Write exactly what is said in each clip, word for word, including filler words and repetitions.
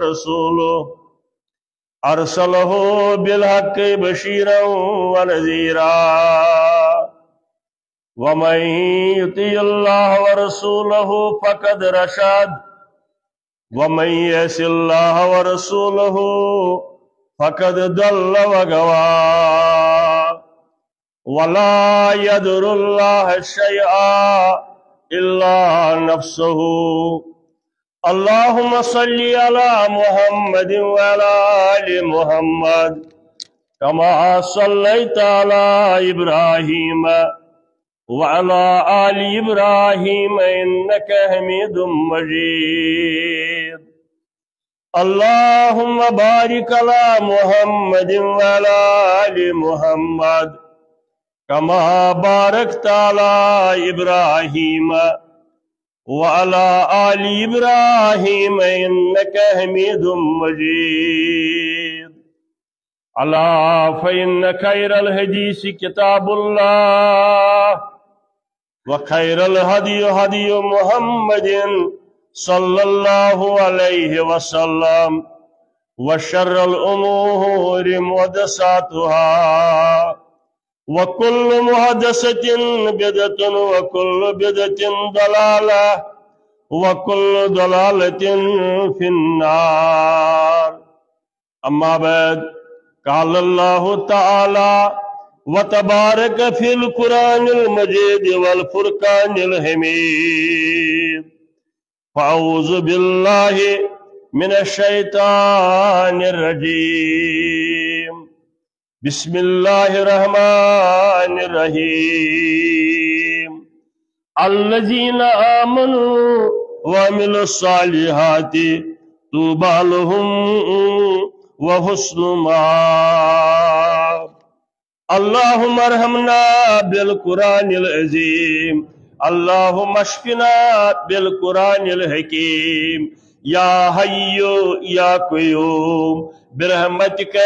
ورسوله أرسله بالحق بشيرا ونذيرا ومن يطع الله ورسوله فقد رشد ومن يعص الله ورسوله فقد ضل وغوى ولا يضر الله شيئا إلا نفسه. اللهم صل على محمد وعلى آل محمد كما صليت على إبراهيم وعلى آل إبراهيم إنك حميد مجيد. اللهم بارك على محمد وعلى آل محمد كما باركت على إبراهيم وعلى آل إبراهيم إنك حميد مجيد. ألا فإن خير الحديث كتاب الله وخير الهدي هدي محمد صلى الله عليه وسلم وشر الأمور محدثاتها وكل محدثة بدعة وكل بدعة ضلالة وكل ضلالة في النار. أما بعد، قال الله تعالى وتبارك في القرآن المجيد والفرقان الحميد. فأعوذ بالله من الشيطان الرجيم. بسم الله الرحمن الرحيم. الذين آمنوا وعملوا الصالحات طوبى لهم وحسن مآب. اللهم ارحمنا بالقرآن العظيم. اللهم اشفنا بالقرآن الحكيم. يا حي يا قيوم برحمتك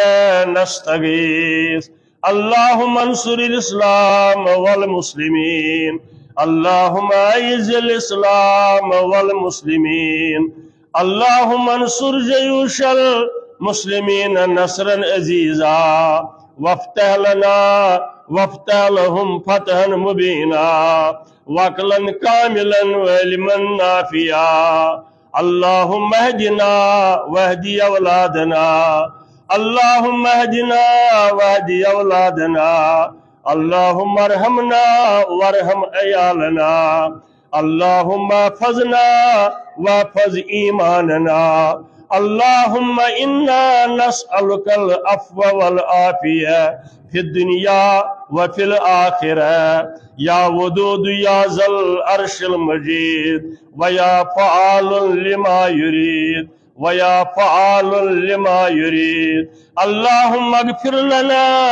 نستغيث. اللهم انصر الإسلام والمسلمين. اللهم أعز الإسلام والمسلمين. اللهم انصر جيوش المسلمين نصرا عزيزا وافتح لنا وافتح لهم فتحا مبينا وعقلا كاملا وعلما نافعا. اللهم اهدنا واهدي أولادنا. اللهم اهدنا واهدي أولادنا. اللهم ارحمنا وارحم عيالنا. اللهم احفظنا واحفظ إيماننا. اللهم إنا نسألك العفو والعافية في الدنيا وفي الآخرة. يا ودود يا ذا العرش المجيد ويا فعال لما يريد ويا فعال لما يريد. اللهم اغفر لنا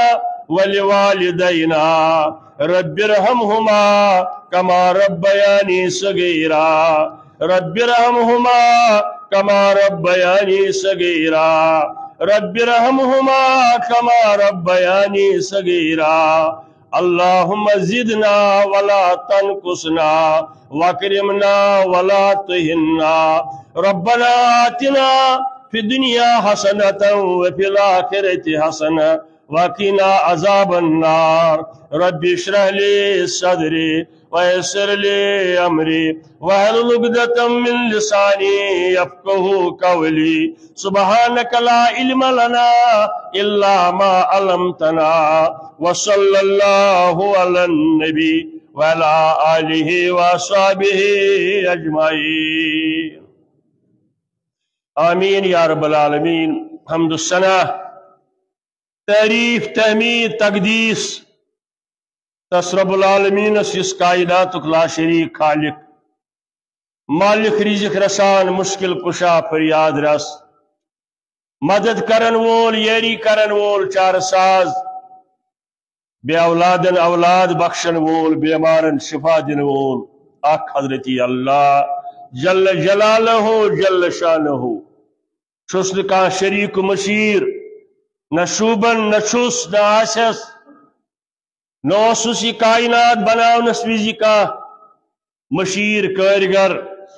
ولوالدينا. رب ارحمهما كما ربياني صغيرا. رب ارحمهما كما ربياني صغيرا. رب ارحمهما كما ربياني صغيرا. اللهم زدنا ولا تنقصنا واكرمنا ولا تهنا. ربنا آتنا في الدنيا حسنة وفي الآخرة حسنة وقنا عذاب النار. رب اشرح لي صدري ويسر لي أمري واحلل عقدة من لساني يفقهوا قولي. سبحانك لا علم لنا إلا ما علمتنا. وصلى الله على النبي وعلى آله وصحبه أجمعين. آمين يا رب العالمين. حمد السنة تعریف تحمید تقدیس تس رب العالمین اس کائنات لا شریک خالق مالک رزق رسان مشکل کشا فریاد رس مدد کرن وول یری کرن وول چار ساز بے اولادن اولاد بخشن وول بیمارن شفا دن وول اک حضرتی اللہ جل جلالہ جل شانہ چھس نہ شریک مشیر نہ شوبن نہ چھس نہ آسس نہ اوسس یہ کائنات بناونس وزی کا مشیر کارگر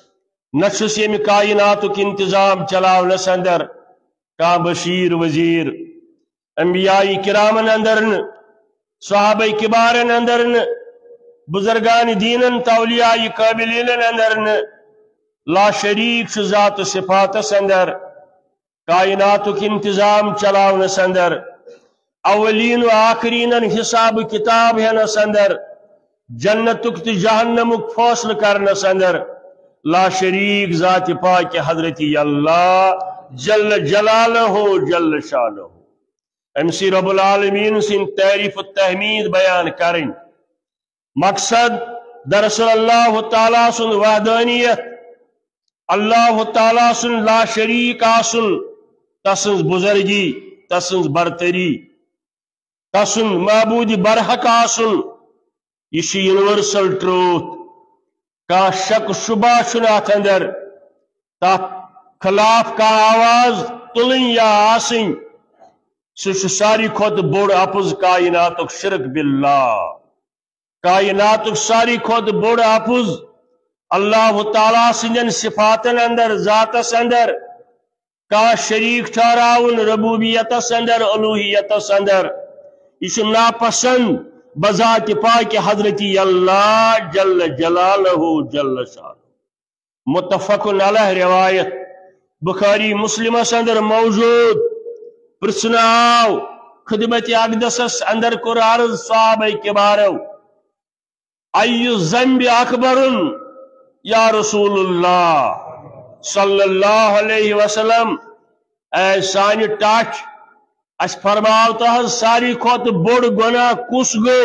نچھس یم کائناتک انتظام چلاونس اندر کا بشیر وزیر انبیاء کرامن اندر صحابہ کبارن اندر بزرگان دینن تولیاء قابلین اندر لا شریک ذات صفاتس اندر کائناتک انتظام چلاونس اندر اولین و آخرین حساب کتاب ہنس اندر جنتک تو جہنمک فیصل کرنس اندر لا شریک ذات پاک حضرت اللہ جل جلالہ جل شانہ امسی رب العالمین سن تعریف و تحمید بیان کریں مقصد دراصل اللہ تعالیٰ سن وحدانیت اللہ تعالیٰ سن لا شریک آسن تسنز بزرگی تسنز برتری تسن معبود برحق آسن یہ یونیورسل ٹروتھ کا شک شبہ شنات اندر تا خلاف کا آواز تلن یا آسن سہ ساری کھت بوڑ اپز کائناتک شرک باللہ کائناتک ساری کھت بوڑ اپز اللہ تعالیٰ سندن صفاتن اندر ذاتس اندر کا شریک ٹھہراون ربوبیتس اندر الوہیتس اندر یہ ناپسند بذات پاک حضرت اللہ جل جلالہ جل شانہ متفق علیہ روایت بخاری مسلم اندر موجود پرسناو خدمت اقدس اندر کور عرض صحابہ کبارو ای ذنب اکبر یا رسول اللہ صلی اللہ علیہ وسلم اے سانی ٹاچ اس فرماو تہ ساری کھت بوڑ گناہ کس گو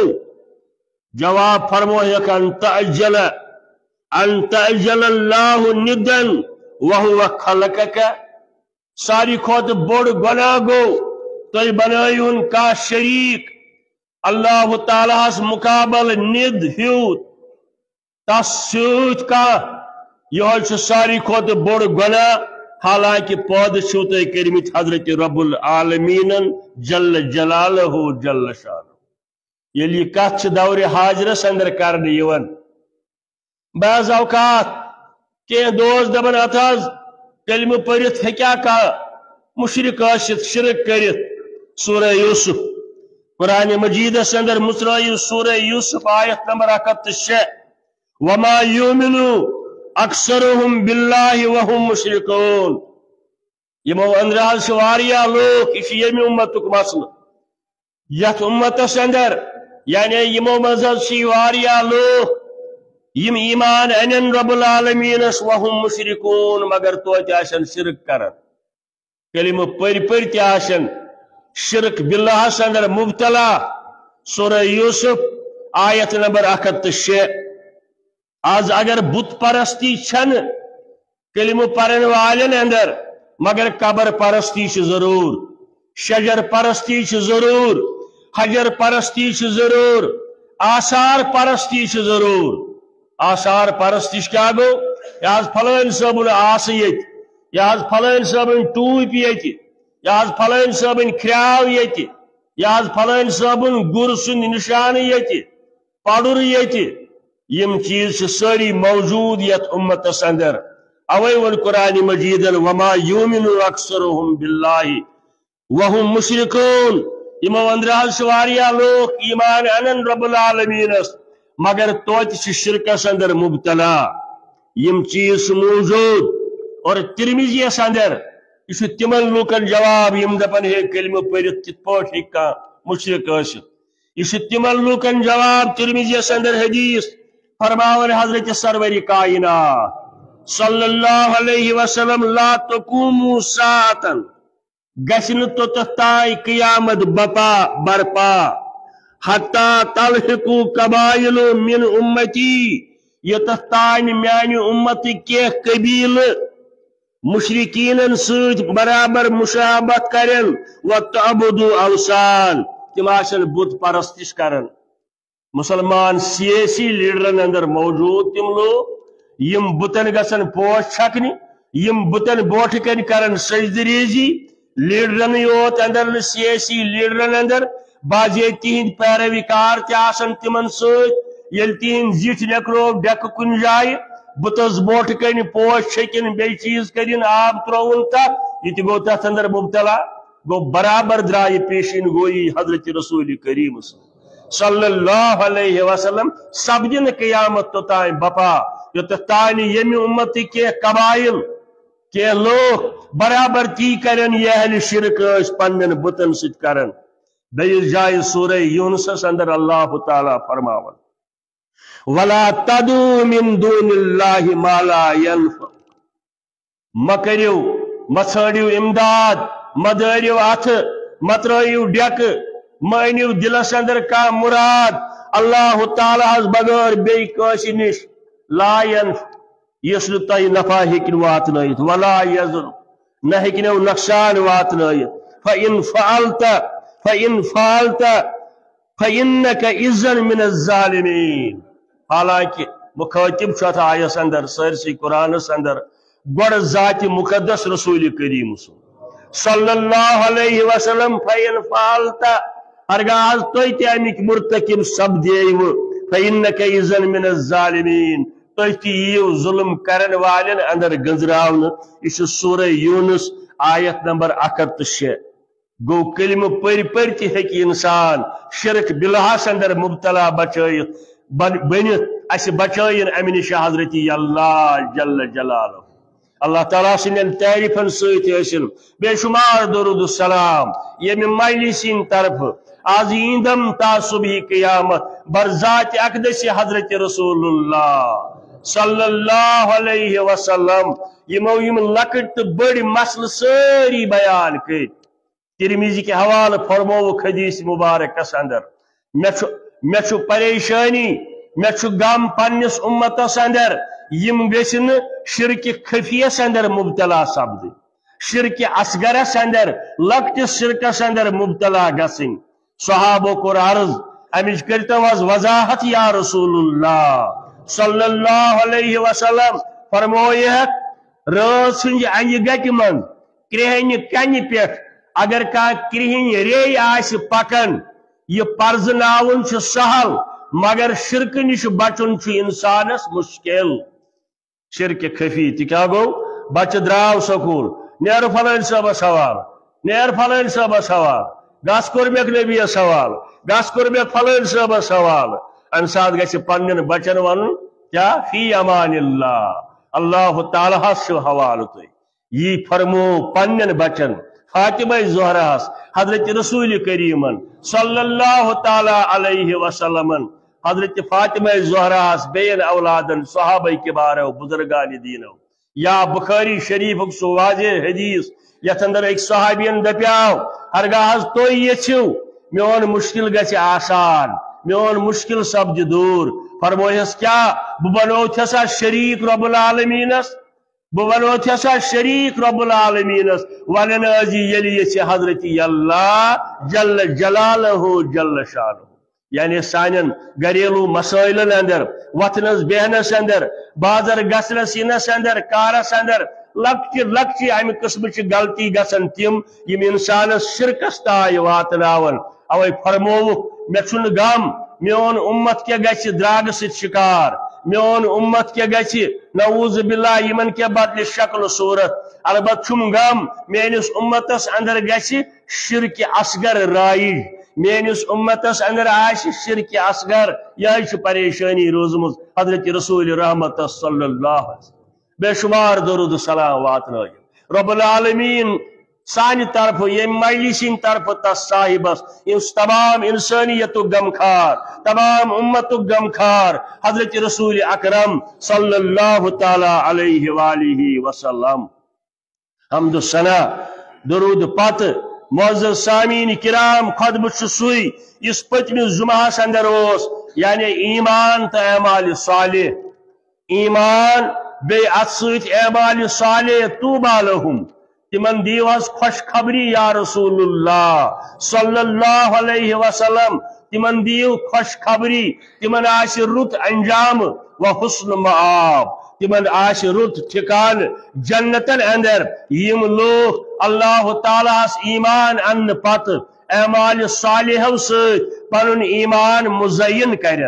جواب فرموک ان تعجل ان تعجل اللہ ندن وہو خلقک ساری کھت بوڑ گناہ گو تو بنائیون کا شریک اللہ تعالیٰ اس مقابل ند ہیوت تس سوت کا یہ ساری کھت بوڑ گناہ حالانکہ پود چھو تو کرمت حضرت رب العالمین جل جلالہ جل شانہ یلی کت دور حاضرس اندر کرنے یون بعض اوقات کہ دوست دبن اتاز کلمہ پڑھت ہکیا کا مشرک اشت شرک کرت سورہ یوسف قرآن مجید اندر مصرعی سورہ یوسف آیت نمبر اکت شے وما یومنو اکثرهم باللہ وهم مشرکون یمو اندرال شواریا لوگ اسی یمی امتک مسئلہ یت امتس اندر یعنی یمو مذہب شواریا لوگ یم ایمان انن رب العالمین وهم مشرکون مگر تو آشن شرک کرن کلمہ پر پر آشن شرک باللہ اندر مبتلا سورہ یوسف آیت نمبر اکت شے آج اگر بت پرستی چھن کلمہ پرن والن اندر مگر قبر پرستی چھ ضرور شجر پرستی چھ ضرور حجر پرستی چھ ضرور آثار پرستی چھ ضرور آثار پرستی کیا گو یاز فلان صابن آس یت یاز فلان صابن ٹوپ یت یاز فلان صابن کھراو یت یاز فلان صابن گر سن نشان یت پڑر یت یم چیز ساری موجود یت امتس اندر اوے ون قرآن مجید وما یومن اکثرهم باللہ وهم مشرکون یمو اندرال شواریا لوگ ایمان انن رب العالمین مگر توت شرکس اندر مبتلا یم چیز موجود اور ترمذی اندر یہ تمن لوکن جواب یم دپن ہے کلمہ پڑھت کت پاٹ ہکا مشرک ٲسِتھ یہ تمن لوکن جواب ترمذی اندر حدیث فرماون حضرت سروری کائنات صلی اللہ علیہ وسلم لا تقوموا ساعتا گشن تو تتائی قیامت بپا برپا حتی تلحقو قبائل من امتی یہ تتائی میانی امت کے قبیل مشرکین سوچ برابر مشابت کرن و تعبدو اوسان تماشن بت پرستش کرن مسلمان سیاسی لیڈرن اندر موجود تم لوگ یم بتن گسن پوش چھکنی یم بتن بوٹ کن کرن سجدریزی لیڈرن یوت اندر سیاسی لیڈرن اندر بازی تہند پیروی کار تہ آسن تمن ست یل تہند زٹھ نکرو ڈیک کن جائے بتس بوٹ کن پوش چھکن بی چیز کرن آب ترون تک یہ گو تر اندر مبتلا گو برابر درائے پیشین گوئی حضرت رسول کریم صلی اللہ علیہ وسلم سپدن قیامت توتان بپا یوت تان یم امت کے قبائل کے لوگ برابر تی کرن یہ اہل شرک اس پنن بتن ست کرن بیس جائے سورہ یونس اندر اللہ تعالی فرماون ولا تدعوا من دون اللہ ما لا ينفع مکریو مچھڑیو امداد مدریو اتھ مترائیو ڈیک مانیو دلس اندر کا مراد اللہ تعالی ہز بغیر بی کاسی نش لا ينفع یس تہ نفع ہیکن واتنائت ولا یضر نہ ہیکنو نقصان واتنائت فإن فعلت فإن فعلت فإنك إذا من الظالمين حالانکہ مخاطب چھت آیس اندر سرسی قرآن اندر گوڑ ذات مقدس رسول کریم صلی اللہ علیہ وسلم فإن فعلت ہرگاہ تُہۍ تہِ امیک مرتکب سپدیو فإنك إذا من الظالمين تُہۍ تہِ یِیو ظلم کرن والن اندر گنزراون یہ سورہ یونس آیت نمبر اکھ ہتھ تہٕ شے گو کلمہ پر پر تہ ہیکہ انسان شرک بلحاظ اندر مبتلا بچائت بنت اس بچائن امہ نش حضرت اللہ جل جلالہ اللہ تعالیٰ سن تعریفن ستن بے شمار درود السلام یم مجلسین طرف آز ایندم تا صبح قیامت برذات اقدس حضرت رسول اللہ صلی اللہ علیہ وسلم یمو یم لکٹ تو بڑی مسل ساری بیان کر ترمیزی کے حوالہ فرمو حدیث مبارک اندر میں چھو پریشانی میں چھو غم پنس امتس اندر یم گسن شرک خفیس اندر مبتلا سپد شرک اصغرس اندر لکٹس شرکس اندر مبتلا گسن صحابہ کو عرض امچ کرتو از وضاحت یا رسول اللہ صلی اللہ علیہ وسلم فرمویت رات سنج انج گٹ من کرہن کن پیٹھ اگر کا کرہن ری آس پکن یہ پرزناون چھ سہل مگر شرک نش بچن چھ انسانس مشکل شرک خفی تہ کیا گو بچہ دراو سکول نیر فلان صاحب سوال نیر فلان صاحب سوال گس کور میک نبی سوال گس کور میک فلان صاحب سوال ام سات گژھِ پنن بچن ون کیا فی امان اللہ اللہ تعالی ہس حوالہ تھی یہ فرمو پنن بچن فاطمہ زہرا حضرت رسول کریم صلی اللہ تعالی علیہ وسلم حضرت فاطمہ زہرا بین اولادن صحابہ کبار بزرگان دینو یا بخاری شریف سو واضح حدیث یت اندر ایک صحابین دپیاو ہرگاہ تھی یچھو میون مشکل گژھِ آسان میون مشکل سپد دور فرمویس کیا بہ بنو تھسا شریک رب العالمینس بہ بنو تھسا شریک رب العالمینس ون یل یچھ حضرت اللہ جل جلالہ جل شانہ یعنی سانن گھریلو مسائل اندر وتنس بہنس اندر بازر گسنس ینس اندر کارس اندر لکچہ لکچہ امہ قسم غلطی گژھن تم یم انسانس شرکس تائے واتناون اوے فرموک مے چھن غم میون امت کیا گژھِ دراگ ست شکار میون امت کیا گژھِ نعوذ باللہ یمن کیا بدل شکل صورت البتہ چھم غم میانس امتس اندر گژھِ شرک اصغر رائج میانس امتس اندر آس شرک اصغر یہ پریشانی روزمز حضرت رسول رحمت صلی اللہ علیہ وسلم بے شمار درود سلام واتن رب العالمین سان طرف یم مجلسین طرف تس صاحبس اس تمام انسانیت غمخار تمام امت غمخار حضرت رسول اکرم صلی اللہ تعالی علیہ وآلہ وسلم حمد و ثنا درود پت معزز سامعین کرام خطبہ سوئی اس پتم جمعہ اندر اس یعنی ایمان تو اعمال صالح ایمان بے ات ست اعمال صالح طوبی لہم تمن دیو حظ خوش خبری یا رسول اللہ صلی اللہ علیہ وسلم تمن دیو خوش خبری تمن آس رت انجام و حسن معاب تمن آس رت ٹھکان جنتن اندر یم لوگ اللہ تعالیٰ ایمان ان پت اعمال صالحو ست پنن ایمان مزین کرن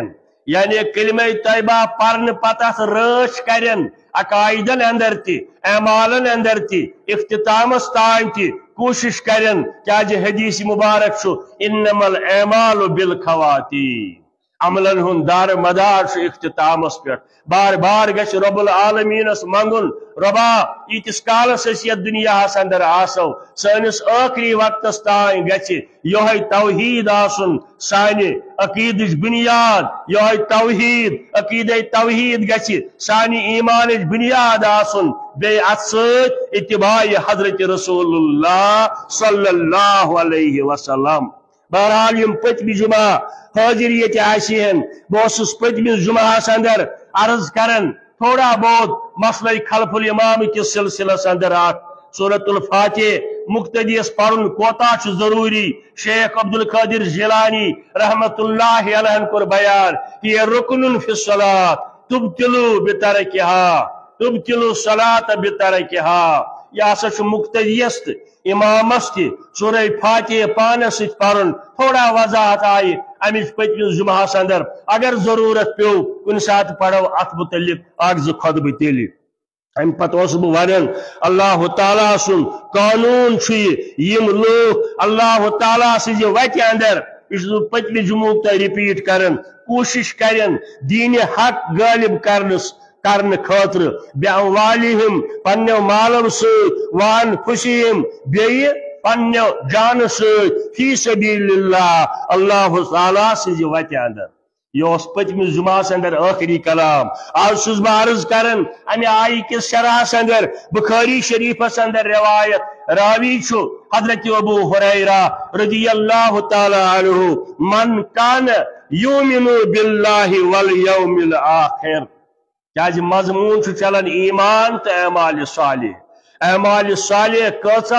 यानी कलिमा तैयबा पर्न पता रच करन अकायदन अंदर ति अमालन अंदर ति इख्तितामस तान ति कोशिश करन क्या हदीस मुबारक इन्नमल अमालु बिल खवातीम अमलन हुन दार मदार इख्तितामस पे बार बार गश रब्बुल आलमीनस मंगुन रबा इतिस कालस यत दुनिया अंदर आसो सनिस आखरी वक्तस तान गछ योह तौहीद आसुन सानि अकीदच बुनियाद योह तौहीद अकीद तौहीद गछ सानि ईमानच बुनियाद आसुन बे अत सत इत्तिबाई हजरत रसूलुल्लाह सल्लल्लाहु अलैहि वसल्लम। बहरहाल यम पतमी जुमा हाजिर ये आसन बस पतमिस जुमा अंदर अर्ज करन थोड़ा बहुत मसला खलफुल इमाम किस सिलसिलस अंदर सूरतुल फातिह मुक्तदीस पढ़न कोता जरूरी। शेख अब्दुल कादिर जिलानी रहमतुल्लाहि अलैहि कोर बयान कि रुकनुन फि सलात तुबतिलु बितरकिहा तुबतिलु सलात बितरकिहा। यह हसा मुक्तदीस इमामस सूरह फातिह पानस पढ़न थोड़ा वजाहत आई अमिच पतमिस जुमास अंदर अगर जरूरत पे कुन सात पढ़ो अत मुतलिक अख जो खुतब तेल अम पे वन अल्लाह ताला सुन कानून यम लोग अल्लाह ताला सज वत अंदर यह पतम जुमूक तक रिपीट कर कोशिश कर दीन हक गालिब करनस करने खातर बेअमवालिहिम पन्ने मालम वन खुशिम बे पन्ने जान फी सबीलिल्लाह अल्लाह ताला सज वत अंदर। यह पतमिस जुमास अंदर आखिरी कलाम आज सुस बह अर्ज कर अमे आई किस शरहस अंदर बुखारी शरीफस अंदर रिवायत रावी हजरत अबू हुरैरा रदियल्लाहु ताला अन्हु मन कान युमिनु बिल्लाहि वल यौमिल आखिर क्या मजमून चलान ईमान तो अमाल सालिह अमाल सालिह कचा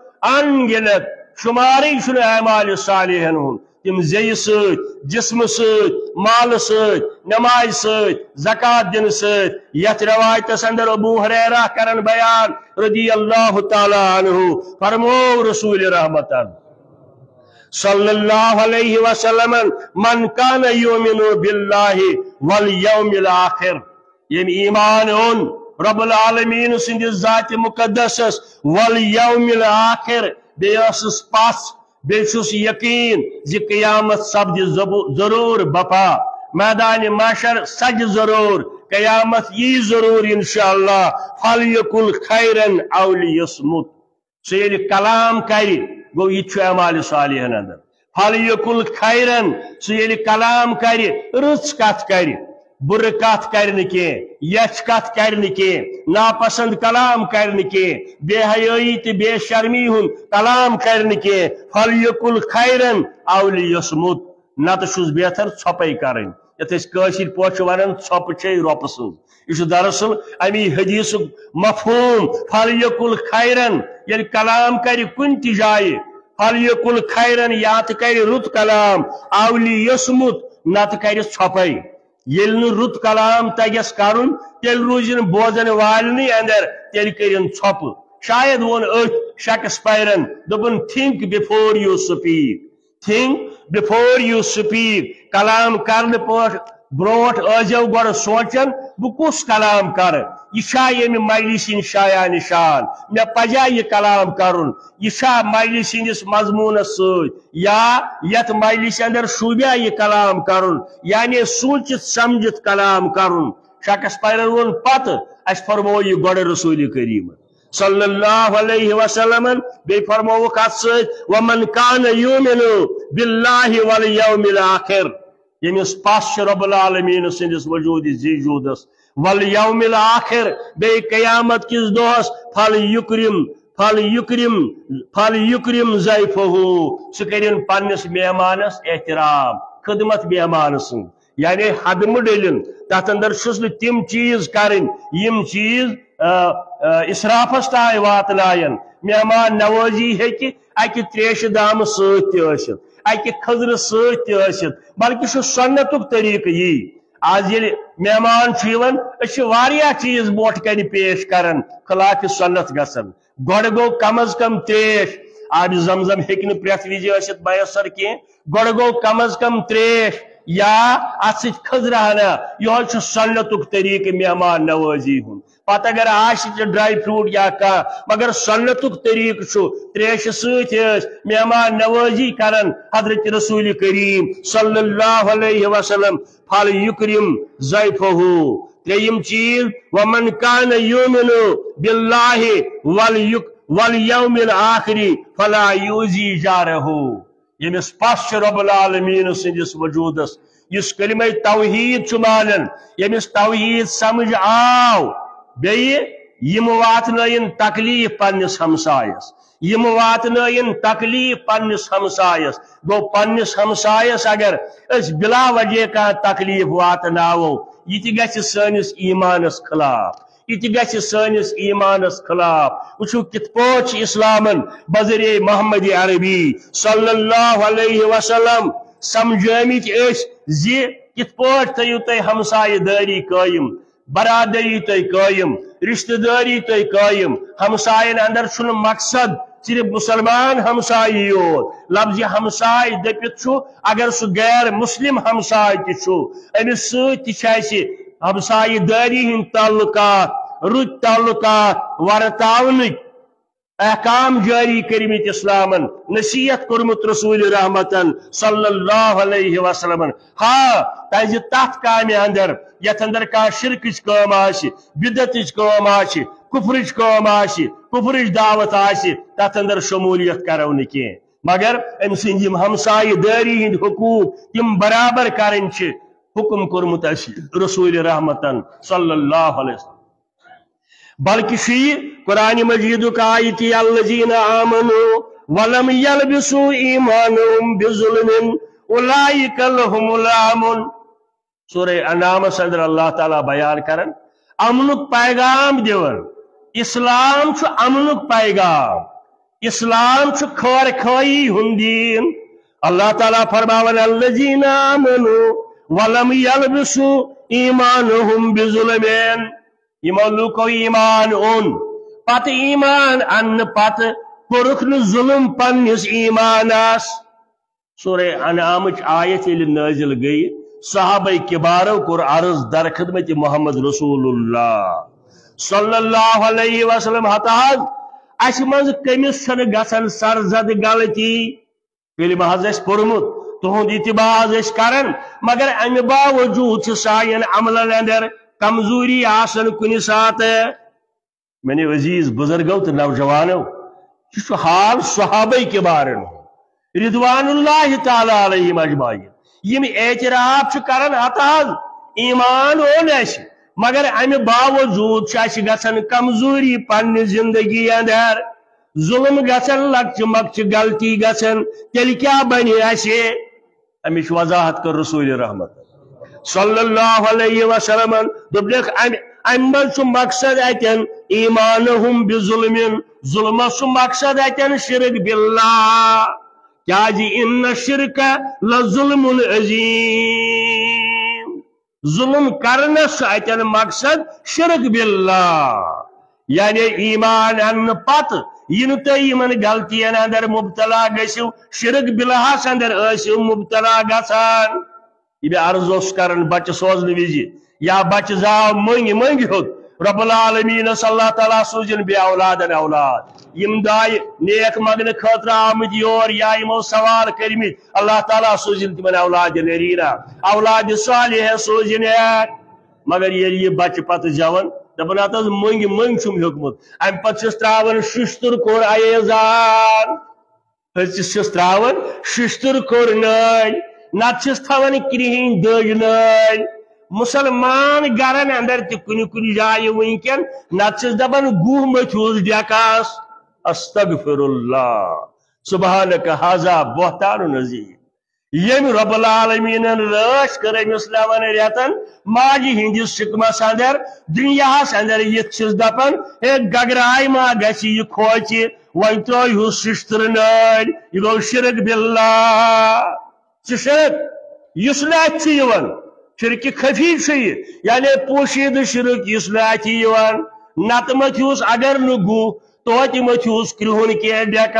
अनगिनत शुमारी अमाल सालिहन हुन तिम ज़ेय सत जिस्म सत माल सत नमाज सत ज़कात दिन सत यथ रवायतस अंदर अबू हुरैरा करन बयान रदियल्लाहु ताला अन्हु फरमो रसूल रहमतन सल्लल्लाहु अलैहि वसल्लम मन कान युमिनु बिल्लाहि वल यौमिल आखिर यम ईमान उन रब्बुल आलमीन सिंदिस ज़ात मुक़द्दसस वल यौमिल आखिर बेयस पास बेशुस यकीन जि क़यामत सब्द जरूर बपा मैदान माशर सज जरूर क़यामत यी जरूर इंशाअल्लाह फल यकुल खैरन औ लियस्मुत सो कलाम कर गो यह अमाल सालिहन अंदर फल यकुल खैरन सो कलाम कर रुच कथ कर बुर कथ कर यच कथ कर नापसंद कलाम कर बेहयाई तो बेशर्मी हुन कलाम कर फल यकुल खैरन औ लियस्मुत नत बेहतर छपे कर यथ पोच वन छप रोप सज यह दरअसल अमी हदीस मफहूम फल यकुल खैरन ये कलाम कर कुन ति जाए फल यकुल खैरन या तो कर रुत कलाम औ लियस्मुत नत कर छपे ये रुत कलाम तगस कर तेल रूजन बोजन वालनी अंदर तेल कर छप शायद वोन अथ शेक्सपियरन दोपन think before you speak think before you speak कलाम कर ब्रोट आजो गो सोचन बह कुस कलाम कर यह मजलिस शाया निशान मे पजा यह कलाम कर यह मजलिस मजमून या यथ मजलिस अंदर शूबिया यह कलाम कर यानी सोचित समझित कलाम कर शेक्सपियर वोन पत अस फरमो यह गो रसूल करीम सल्लल्लाहु अलैहि वसल्लम बे फरमो कत वमन कान युमिनु बिल्लाहि वल यौमिल आखिर यमिस पास रब्बुल आलमीन सिंदिस वजूद जीजूदस वल यौमिल आखिर बे कयामत किस दोहस फल युक्रिम फल युक्रिम फल युक्रिम ज़ैफहु सुकरिन पन्निस मेहमानस एहतराम खिदमत मेहमान सुन यानी हदम डलिन तथ अंदर तिम चीज करें यम चीज इसराफस ताय वातनायन मेहमान नवाजी हेकि अकि त्रेश दाम सत अकि खजर सत बल्कि सन्नतुक तरीक यी आज ये मेहमान वारिया चीज बोट कन पेश करन खिलाफ सन्नत गसन गोड़ गो कम अज कम त्रेश आब जमजम हेक प्रेथ विज मैसर कह गोड़ गो कम अज कम त्रेश یا ات ست کھزرہنا یہ سنت طریقہ مہمان نوازی ہند پتہ اگر آش ڈرائی فروٹ یا کھانا مگر سنت طریقہ تریش ست مہمان نوازی کرن حضرت رسول کریم صلی اللہ علیہ وسلم فل یکرم ضیفہ تریم چیز ومن کان یؤمن باللہ والیوم الآخر فلا یؤذی جارہ یمس پس رب العالمین سندس وجودس اس کلمہ توحید مانن یمس توحید سمجھ آو بیہ یم واتنائن تکلیف پنس ہمسایس یم واتنائن تکلیف پنس ہمسایس گو پنس ہمسایس اگر اس بلا وجہ کا تکلیف واتناو یہ تہ گژھِ سٲنِس ایمانس خلاف یہ تہ گژھِ سٲنِس ایمانس خلاف وچھو کت پٲٹھۍ اسلامن بذریعہ محمد عربی صلی اللہ علیہ وسلم سمجھٲمٕتۍ ٲسۍ زِ کت پٲٹھۍ تھٲیِو تُہۍ ہمسایہ دٲری قٲیِم برادری تُہۍ قٲیِم رشتہ داری تُہۍ قٲیِم ہمساین اندر چھُنہٕ مقصد صرف مسلمان ہمسائی یوت لفظ ہمسائی دپت چھُ اگر سُہ غیر مسلم ہمسائی تہِ چھُ أمِس سۭتۍ تہِ چھِ اَسہِ ہمسائی داری ہٕنٛدۍ تعلقات رٕتۍ تعلقات ورتاونٕکۍ احکام جاری کرمت اسلامن نصیحت کرمت رسول رحمتن صلی اللہ علیہ وسلم ہاں تازِ تتھ کامہِ اندر یتھ اندر کا شرکچ کٲم آسہِ بدعتٕچ کٲم آسہِ کفرچ کٲم آسہِ کفرچ دعوت آسہِ تتھ اندر شمولیت کرو نہٕ کینٛہہ مگر أمۍ سٕنٛدۍ یِم ہمسایہِ دٲری ہٕنٛدۍ حقوٗق تِم برابر کرٕنۍ چھِ حکم کورمت اَسہِ رسول رحمتن صلی اللہ علیہ وسلم بلکہ شی قرآن مجید کا آیتی الذین آمنوا ولم یلبسوا ایمانهم بظلم اولئک لهم الامن سورہ انعام صدر اللہ تعالیٰ بیان کرن امنک پیغام دیون اسلام چھ امنک پیغام اسلام چھ خیر خواہی ہند دین اللہ تعالیٰ فرماون الذین آمنوا ولم یلبسوا ایمانهم بظلم یمو لوکو ایمان اون پت ایمان ان پت کورک نہ ظلم پنس ایمانس سورہ انعام آیت یل نازل گئی صحابہ کبارو کور عرض در خدمت محمد رسول اللہ صلی اللہ علیہ وسلم حتاز اس مز کمس چھن گژھن سرزد غلطی یل محض اس پورمت تہند اتباع اس کرن مگر امہ باوجود چھ سائن عملن اندر کمزوری آسن کن سات میں نے عزیز بزرگوں تو نوجوانوں یہ حال صحابہ کے بارے رضوان اللہ تعالی علیہم اجمعین یم اعتراف کرن اتحاد ایمان اون اس مگر امہ باوجود چھ گژھن کمزوری پنہ زندگی اندر ظلم گژھن لکچ مکچ غلطی گژھن تیل کیا بنی اسے امچ وضاحت کر رسول رحمت صلی اللہ علیہ وسلم دبلک امن سو مقصد اتن ایمانہم بظلم ظلم سو مقصد اتن شرک باللہ کیا جی ان شرک لظلم عظیم ظلم کرنس اتن مقصد شرک باللہ یعنی ایمان ان پت ین تھی یمن غلطین اندر مبتلا گژھو شرک باللہس اندر ٲسِو مبتلا گژھان یہ عرض اس کرن بچہ سوزن وزی یا بچہ زاو منگ منگ ہود رب العالمین صلی اللہ تعالیٰ سوزن بے اولادن اولاد یم دائی نیک مگن خطر آمد یور یا یمو سوال کرمت اللہ تعالیٰ سوزن تمن اولاد نیرینا اولاد صالح سوزن ایک مگر یہ بچہ پت جوان دپن ات منگ منگ چھم ہیوکمت ام پتہ چھس تراون ششتر کور ایزان چھس تراون ششتر کور نٲلۍ نت چھس تھوان کرہن دج نٲلۍ مسلمان گرن اندر تہ کن کن جائے ونکن نت چھس دپان گوہ متھیوس ڈیکاس استغفر اللہ سبحانک ھذا بہتان عظیم یم رب العالمین رٲچھ کر أمس نون ریتن ماجہ ہندس شکمس اندر دنیاہس اندر یت چھس دپان ہے گگرائی ما گژھِ یہ کھوچہ وۄنۍ ترٛٲیہوس ششتر نٲلۍ یہ گوٚو شرک باللہ شرک اس اتھ شرک خفی یعنی پوشید شرک اس اتھ نت متھیوس اگر نہ گو توتہ متھیوس کرہن کی ڈیکس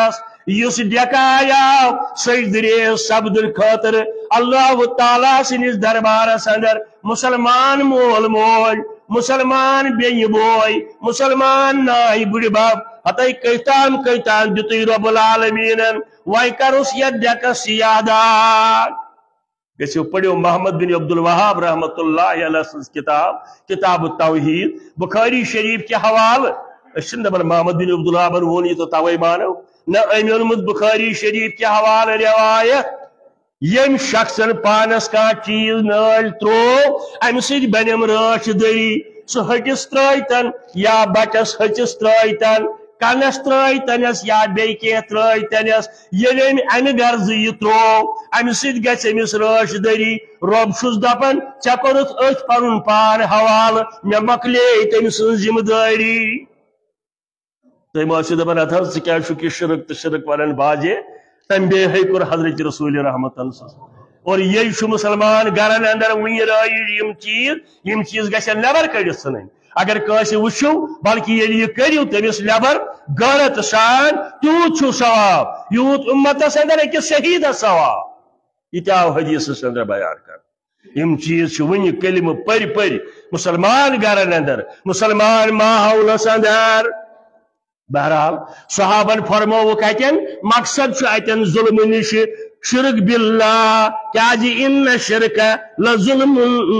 یس ڈکایا سجدر سبدر خاطر اللہ تعالیٰ سندس دربارس اندر مسلمان مول موج مسلمان بین بوئی مسلمان نائی بڑی باب ہتائی کیتان کیتان دیتی رب العالمین وائی کروس ید ڈکس سیادات گسیو پڑھو محمد بن عبد الوہاب رحمت اللہ علیہ کتاب کتاب التوحید بخاری شریف کے حوالہ اشن دبن محمد بن عبد الوہاب وونی تو توئی مانو نہ امی اونمت بخاری شریف کے حوالہ روایت یم شخصن پانس کا چیز نال ترو ام سید بنم راچ دری سو ہٹس ترائیتن یا بٹس ہٹس ترائیتن کنس ترائیتنس یا بیکی ترائیتنس یلیم ام غرض یہ ترو ام سید گچ امس راچ دری رب چھس دپن ژے کورت اتھ پنن پان حوالہ مے مکلے تم سن ذمہ داری تم آسو دپان اتھ ژٕ کیٛازِ چھُکھ یہِ شرک تو شرک ونان باجے تم بے کوٚر حضرت رسول رحمت اور یہ چھُ مسلمان گرن اندر ون رائج یم چیز یم چیز گژھن نبر کڑت ژھنٕنۍ اگر کٲنٛسہِ وٕچھو بلکہ ییٚلہِ یہِ کٔرِو تٔمِس نبر غٲرت سان تیوٗت چھُ ثواب یوٗت اُمتس اندر أکِس شہیدس ثواب یہ تہِ آو حدیثس اندر بیان کر یم چیز چھِ وٕنہِ کلمہٕ پٔرۍ پٔرۍ مسلمان گرن اندر مسلمان ماحولس اندر بہرحال صحابن فرمو کتن مقصد اتن ظلم نش شرک باللہ کیا جی ان شرک لظلم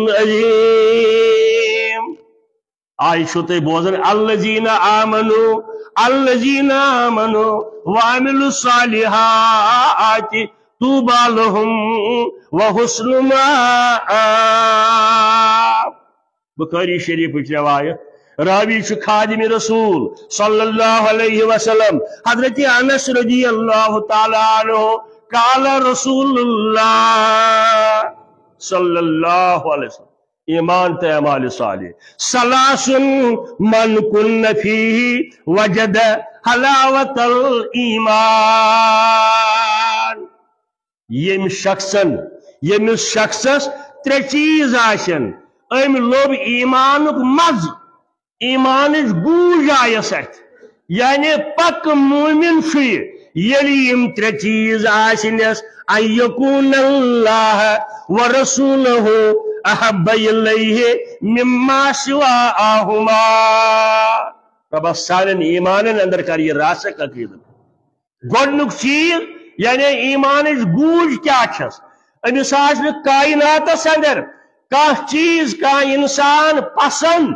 عظیم آئیشو تے بوزن الذین آمنوا الذین آمنوا وعملوا الصالحات طوبى لهم وحسن مآب بخاری شریف روایت راوی چھ خادم رسول صلی اللہ علیہ وسلم حضرت انس رضی اللہ تعالی عنہ قال رسول اللہ صلی اللہ علیہ وسلم ایمان تے اعمال صالح ثلاث من کن فیہ وجد حلاوت الایمان یم شخصن یم شخصس ترے چیز آشن ام لوب ایمانک مز ایمان گوج آیس ات یعنی پک مومن چھ یلی یم ترے چیز آسنس ان یکون اللہ ورسولہ احب الیہ مما سواہما رب سالن ایمانن اندر کر یہ راسک عقیدت گوڑنک چیز یعنی ایمان گوج کیا چھس امس آس کائناتس اندر کا چیز کا انسان پسند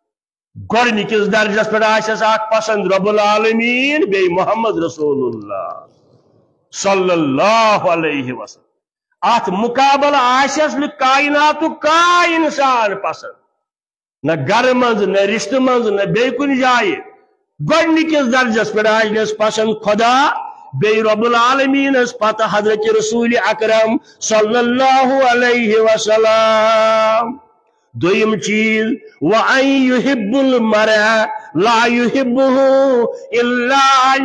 گوڑنکس درجس پر آسس اخ پسند رب العالمین بے محمد رسول اللہ صلی اللہ علیہ وسلم ات مقابل آسس کائنات کا انسان پسند نہ گر مز نہ رشت مز نہ بے کن جائے گوڑنکس درجس پر آسس پسند خدا بے رب العالمین اس پتہ حضرت رسول اکرم صلی اللہ علیہ وسلم دویم چیز وَأَن يُحِبُّ الْمَرْءَ لَا يُحِبُّهُ إِلَّا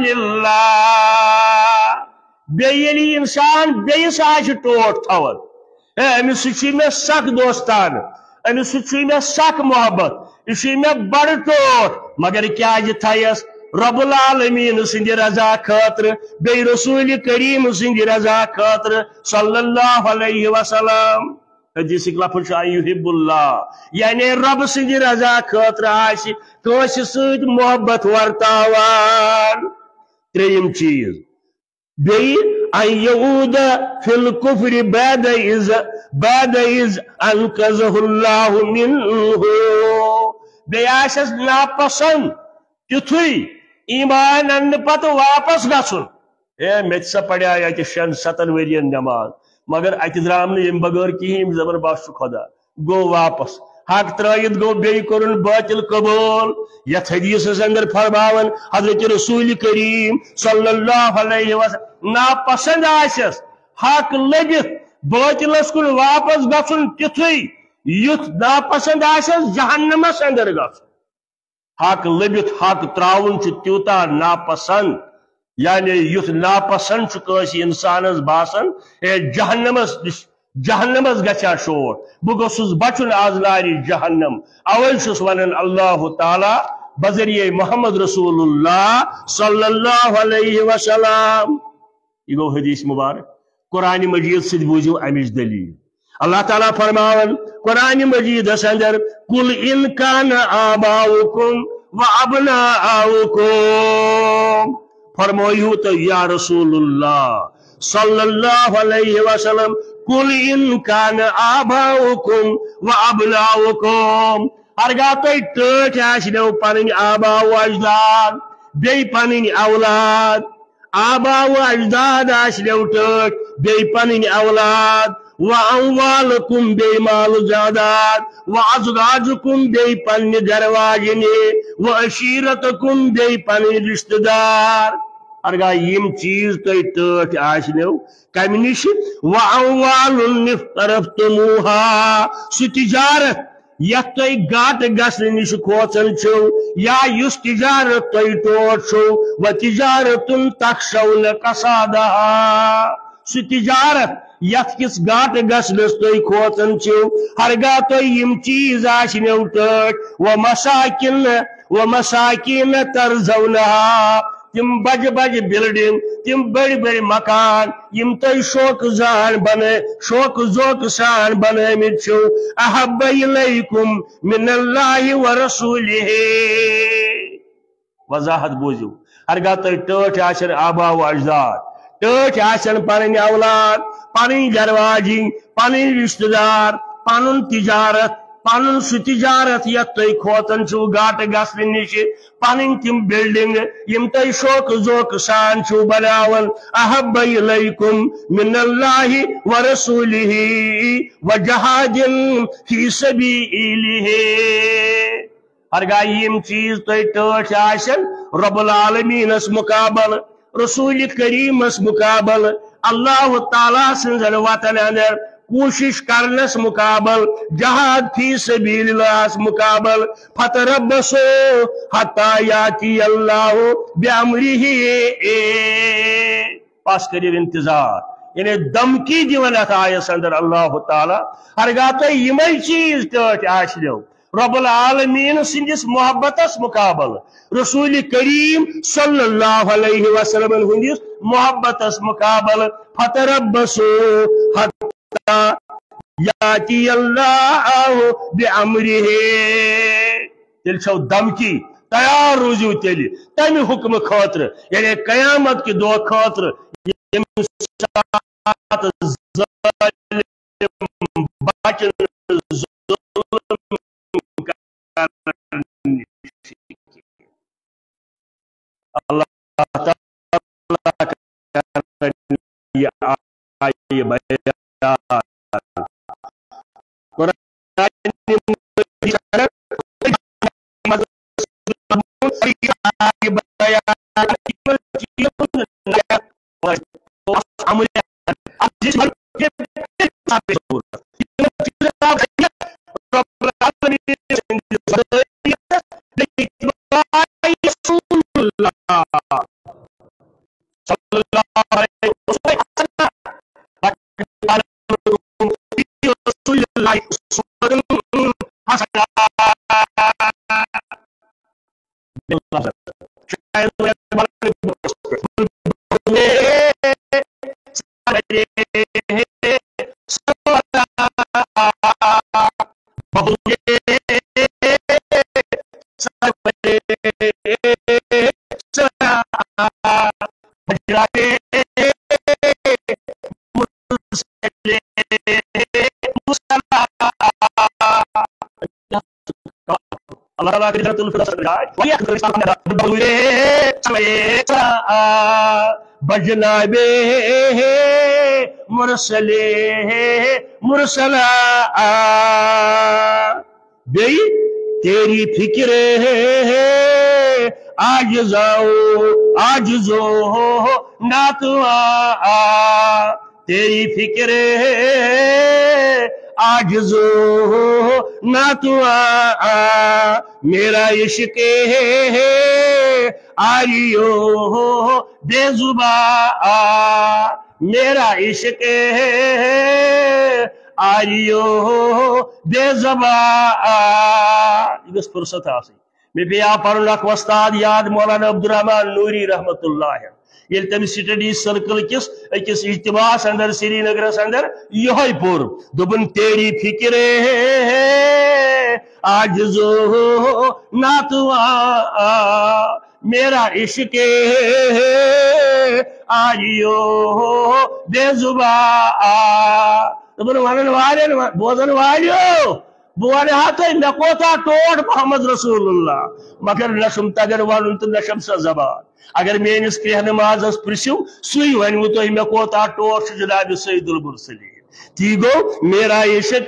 لِلَّهِ بے یلی انسان بیس آج ٹوٹ تھوت امس چھ میں سخ دوستان امس چھ میں سخ محبت یہ میں بڑ ٹوٹ مگر کیا تھیس رب العالمین سند رضا خاطر بے رسول کریم سند رضا خاطر صلی اللہ علیہ وسلم حدیث لفظ یحب اللہ یعنی رب سند رضا خاطر آس کس ست محبت ورتاوان تریم چیز بی ان یعود فی الکفر بعد از بعد از انقذہ اللہ منہ بی آسس ناپسند تیتھوئی ایمان ان پتہ واپس گھن اے مت سا پڑیا یہ شن ستن ورین نماز مگر ات درام یم بغیر کہین زبر باش خدا گو واپس حق ترائیت گو بے کرن باطل قبول یت حدیث اندر فرماون حضرت رسول کریم صلی اللہ علیہ وسلم ناپسند آسس حق لگت باطلس کن واپس گھن تیتھوئی یت ناپسند آسس جہنمس اندر گھن حق لبت حق تراؤن تیوتا ناپسند یعنی یت ناپسند کسی انسانس باسان اے جہنمس جہنمس گھا شور بہ گوسس بچن آز ناری جہنم اوے چھس ونان اللہ تعالی बजरिए मोहम्मद रसूलुल्लाह सल्लल्लाहु अलैहि वसल्लम। ये गो हदीस मुबारक। कुरान मजीद से बूझो अमिश दलील। अल्लाह ताला फरमावन कुरान मजीद अंदर कुल इन कान आबाउकुम व अबनाउकुम, फरमायू तो या रसूलुल्लाह सल्लल्लाहु अलैहि वसल्लम कुल इन कान आबाउकुम व अबनाउकुम, हरगा तो टच आसनो पन आबा व अजदाद बे पन औलाद, आबा व अजदाद आसनो टच बे पन औलाद, व अमवालकुम बे माल जादाद, व अज़वाजुकुम बे पन घरवाजिने, व अशीरतकुम बे पन रिश्तेदार। अरगा यम चीज तो टच आसनो कम निश, व अमवालुन इफ्तरफ्तमुहा, सु तिजारत यथ तुम गाट गसन निश खोचन छो, या युस तिजारत तुम टोट छो, व तिजारतुन तखशौन कसादहा, सु तिजारत यथ किस गाट गसनस तुम खोचन छो, हरगा तुम यम चीज आसनो टट, व मसाकिन व मसाकिन तरजौनहा, तिम बज बज बिल्डिंग, तिम बड़ बड़ मकान यम तुम शौक जान बने शौक जोक सान बनमित छो, अहब्ब इलैकुम मिनल्लाहि व रसूलिहि। वजाहत बूझो, हरगा तुम टट आसन आबा व अजदाद, टट आसन पन औलाद, पन घरवाजी, पन रिश्तेदार, पन तिजारत, पन सु तिजारत यथ तुम खोतन छो गाट गसन निश, पन तिम बिल्डिंग यम तुम शौक जोक सान छो बनावन, अहब्ब इलैकुम मिनल्लाहि व रसूलिहि व जहादिन फी सबीलिहि। हरगा यम चीज तुम टट आसन रब्बुल आलमीनस मुकाबल, रसूल करीमस मुकाबल, अल्लाह ताला सिंजन वतन अंदर कोशिश करनस मुकाबल, जहाद फी सबीलिल्लाह मुकाबल, फतरब्बसो हत्ता याती अल्लाह बिअम्रिही, पास करिए इंतजार, यानी दमकी दिवन आयस अंदर अल्लाह ताला हरगा तो यमई चीज टट आसनो रब्बुल आलमीन सिंदिस मोहब्बतस मुकाबल, रसूल करीम सल्लल्लाहु अलैहि वसल्लम हुंदिस मोहब्बतस मुकाबल, फतरब्बसो हत्ता याती अल्लाह बिअम्रिही, तेल छो दमकी तैयार रूजू तेल तम हुक्म खातर, यानी कयामत के दो खातर अल्लाह बजनाबे मुरसले मुरसला बे तेरी फिक्र आज जाओ आज जो ना तो आ, तेरी फिक्र आज जो ना तू आ, मेरा इश्क है आरियो बेजुबा, मेरा इश्क है आरियो बेजुबा। फुर्सत मे पे पर वस्ताद याद मौलाना अब्दुर्रहमान नूरी रहमतुल्लाह ये तम स्टडी सर्कल किस अकिस इज्तिमास अंदर श्रीनगरस अंदर यह पुर दुबन तेरी फिक्रे आजो नातुआ मेरा इश्क आजियो बेजुबा दुबन वन वाले बोजन वालियो बोल मे कोता टोट मोहम्मद रसूलुल्लाह मगर नशम तगर वन तो नशम सा जबान अगर मेनिस क्रिह नमाजस प्रिसु सुई वनवु तो मे कोता टोट जनाब सईदुल मुरसलीन ती गो मेरा इश्क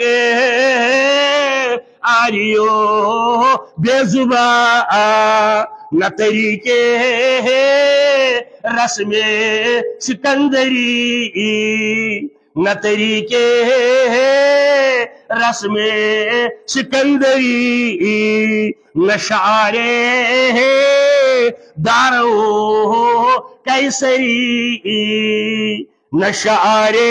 आरियो बेजुबा न तरीके रस्मे सिकंदरी न तरीके रस्मे सिकंदरी न शारे दारो कैसरी न शारे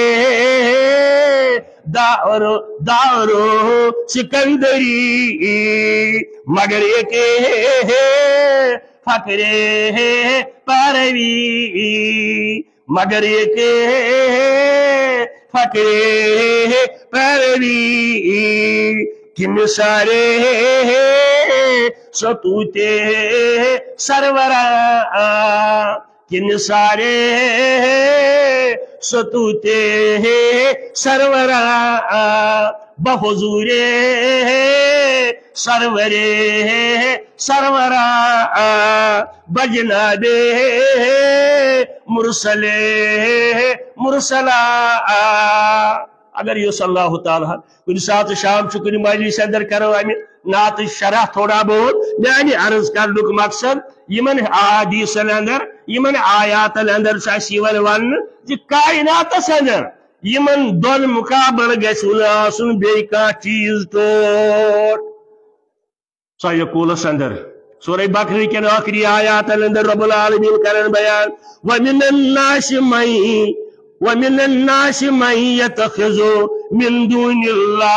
दारो दारो सिकंदरी मगर एक फकरे परवी मगर एक फकरे परवी किन सारे सतूते सरवरा किन सारे सतूते सरवरा बहुजूरे सरवरे सरवरा बजनाबे मुरसले मुरसला अगर यो सल्लल्लाहु ताला कुछ साथ शाम शुक्र मजलिस अंदर करो अमि नात शरह थोड़ा बहुत मैं अर्ज कर मकसद यमन अहादीस अंदर यमन आयात अंदर वन वन कायनात अंदर यमन दोन मुकाबल गुन बे चीज टोट सयकूलस अंदर सूरह बकरा के आखिरी आयात अंदर रब्बुल आलमीन करन बयान व मिनन नास मई व मिनन नास मई यतखिजु मिन दूनिल्लाह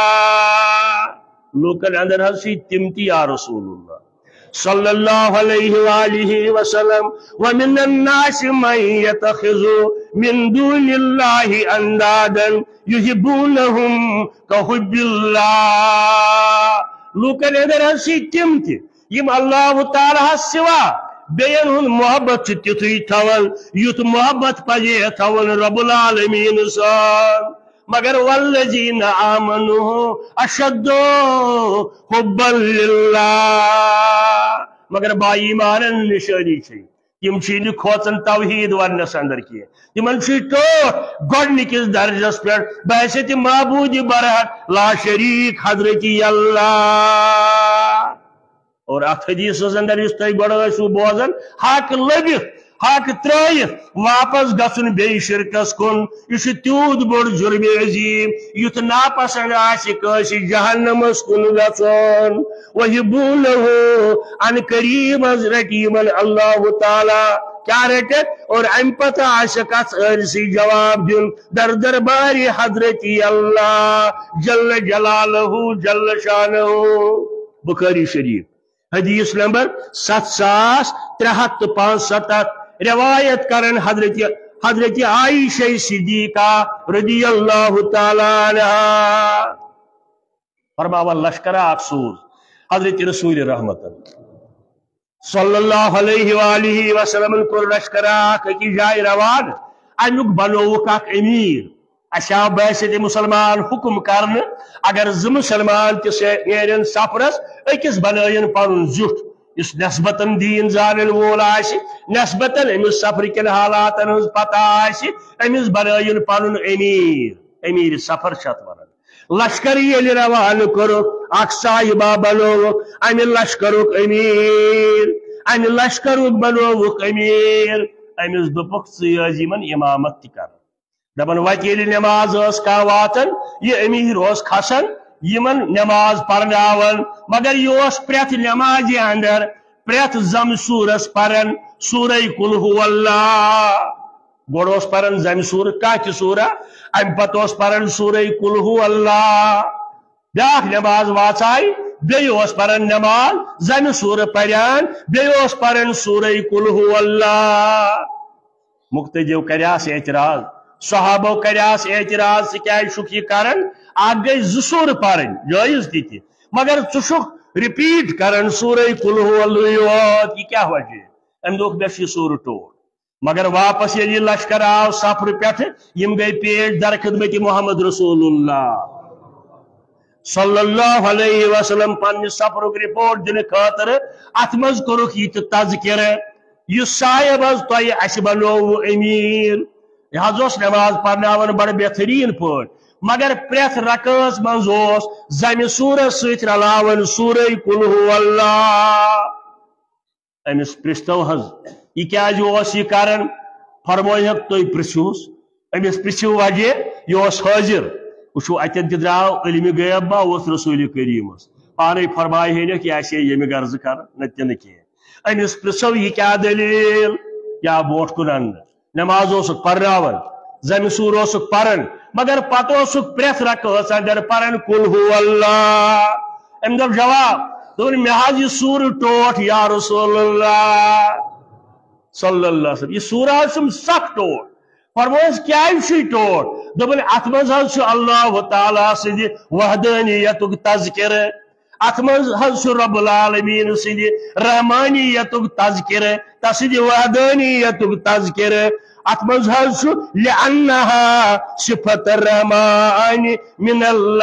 लोकन अंदर हसी तिमती या रसूलुल्लाह सल्लल्लाहु अलैहि वालिहि वसल्लम व मिनन नास मई यतखिजु मिन दूनिल्लाहि अंदादन युहिब्बूनहुम कहुब्बिल्लाह लूकन अंदर हसी तिमती यम अल्लाह ताला सिवा बेयन हुन मोहब्बत तिथुई थवन युत मोहब्बत पजे थवन रब्बुल आलमीन सन मगर वल्लजीन आमनु अशद्दु हुब्बन लिल्लाह मगर बाईमानन निशानी छै यम छिन खोचन तौहीद वनस अंदर किए यमन छि तो गोडनिकिस दर्जस पे बहसत माबूद बरहक ला शरीक हजरत अल्लाह और अथ हदीस अंदर इस तय गो बोजन हक लबित हक त्रयित वापस गन बे शिरकस कुन यह तूत बोड़ जुर्म अजीम युत नापसंद आस जहन्नमस कुन गन वहिबूनहु अन करीब रटीमन अल्लाह ताला क्या रटत और अम पत आसी जवाब दिन दर दरबार हजरत अल्लाह जल्ल जलालहु जल्ल शानहु बुखारी शरीफ हदीस नंबर सत सास त्रे हथ पांच सतत रिवायत करन हजरत हजरत आयशा सिद्दीका रदियल्लाहु ताला अन्हा फरमावा लश्करा अफसूस हजरत रसूल रहमत सल्लल्लाहु अलैहि वालिहि वसल्लम को लश्करा की जाय रवान अमुक बनोवुक अख अमीर अशा बहसत मुसलमान हुक्म करन अगर ज मुसलमान तन सफरस अकिस बनयन पन जुट इस नस्बतन दीन जानन वोल नस्बतन अमिस सफर कन हालात पता अमिस बनयन पन अमीर अमीर सफर छत वन लश्कर ये रवान कर साहिबा बनोवुक अमि लश्करुक अमीर अमि लश्करुक बनोवुक अमीर अमिस दोपुक ज़िमन इमामत कर दपन वकील नमाज का वातन यह अमीर खसन यमन नमाज परनावन मगर यह प्रथ नमाज अंदर प्रथ जम सूरस परन सूरह कुल हुवल्लाह गोड़ परन जम सूर कह सूरा अम पत परन सूरह कुल हुवल्लाह ब्याख नमाज वाचाई بیس پرن نماز زمہ سور پران بیس پرن سورہ قل هو اللہ مقتدیو کریاس اعتراض صحابو کریاس اعتراض کیا شک یہ کرن آگ گئی زسور پرن جائز تھی تھی مگر ژھک رپیٹ کرن سورہ قل هو اللہ یہ کیا وجہ ام دوک بیس یہ سور ٹوٹ مگر واپس یہ لشکر آو سفر پہ یم گئی پیش در خدمت محمد رسول اللہ صلی اللہ علیہ وسلم پنہ سفر رپورٹ دن خاطر ات مز کورک یہ تذکر یہ صاحب حض تہ اس بنو امیر یہ حض نماز پرناون بڑ بہترین پہ مگر پریت رکعت مز زمہ سورس ست رلاون سورہ قل هو اللہ امس پرستو حض یہ کیا یہ کران فرموک تھی پرسوس امس پرسو وجہ یہ حاضر وچو اتن تہ درو علم غیب ما اس رسول کریم پانے فرمائے ہے کہ ایسے یہ غرض کر نتہ نا کی امس پرسو یہ کیا دلیل کیا بوٹ کن ان نماز اسک پرناون زمہ سور اسک پرن مگر پتہ اسک پریت رکعت اندر پرن قل هو اللہ ام دپ جواب دون مے حظ یہ سور ٹوٹ یا رسول اللہ صلی اللہ علیہ وسلم یہ سورہ سم سخ ٹوٹ فرموس کیا ٹوٹ دبن ات مز اللہ تعالی سند وحدانیت تذکر ات مز رب العالمین سند رحمانیت تذکر تسند وحدانیت تذکر ات مز لانها صفت الرحمن من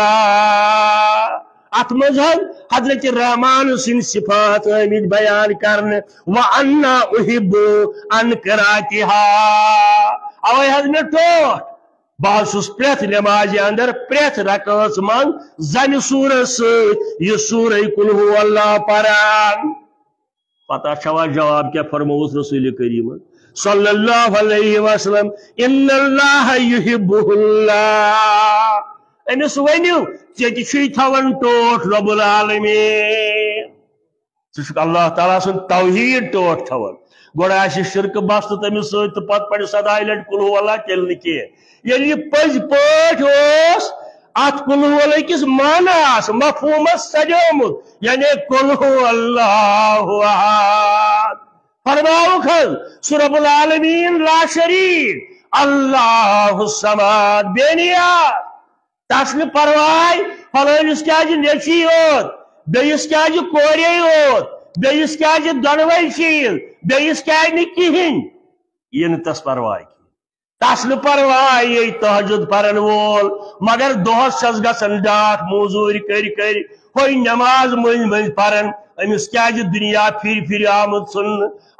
اللہ ات مز حضرت الرحمان سن صفات آمد بیان کرنے وَأَنَّا أُحِبُّ أَن قِرَاتِهَا اوے حض میں ٹوٹ بہت پریت نماز اندر پریت رکعت من زمہ سورس یہ سورہ قل هو اللہ پران پتہ چھوا جواب کیا فرموس رسول کریم صلی اللہ علیہ وسلم ان اللہ یحبہ اللہ امس ونیو ٹھیک تھون ٹوٹ رب العالمین ٹھیک اللہ تعالیٰ سن توحید ٹوٹ تھون گوڑ آس شرک بست تمس ست پتہ پڑ سدائے لٹ قل هو اللہ تیل نہ کی یل یہ پز پاٹ اس ات قل هو اللہ کس معناس مفہومس سجومت یعنی قل هو اللہ احد فرماؤک سو رب العالمین لا شریک اللہ الصمد بے نیاز تس پرواہ فلانس کیا نیچی یوت بیس کیا کورے یوت بیس کیا دونوے چیز بیس کیا کہین یہ تس پرواہ تس پرواہ یہ تہجد پرن وول مگر دہس چھس گژھان ڈاٹھ موزور کر کر ہوئی نماز مز مز پرن امس کیا دنیا پھر پھر آمت سن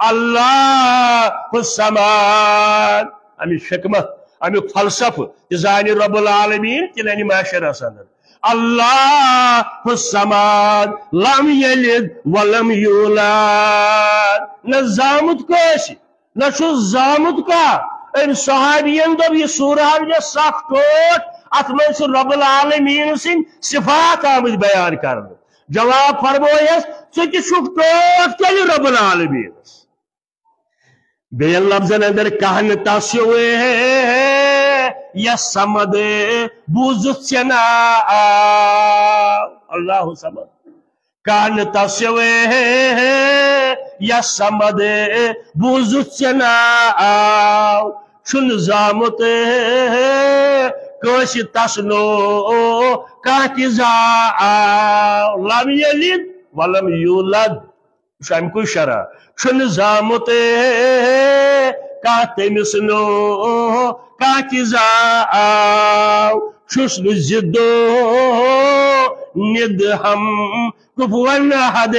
اللہ الصمد امچ حکمت امیک فلسفہ زان رب العالمین تلانی معاشرس اندر اللہ الصمد لم یلد ولم یولد نہ زامت کس نہ زامت کا ام صحابین دب یہ سورہ جو سخ ٹوٹ ات من رب العالمین سن صفات آمد بیان کرنے جواب فرمویس ثہ تک ٹوٹ تیل رب العالمین بین لفظن اندر کہن تسوے یا سمد بوزت سنا اللہ سمد کہن تسوے یا سمد بوزت سنا چھن زامت کش تسنو کاتزا لم یلد ولم یولد شام کوئی شرح چھن زامت کا تمس نو کاتزا چھس زدو ند ہم کفون حد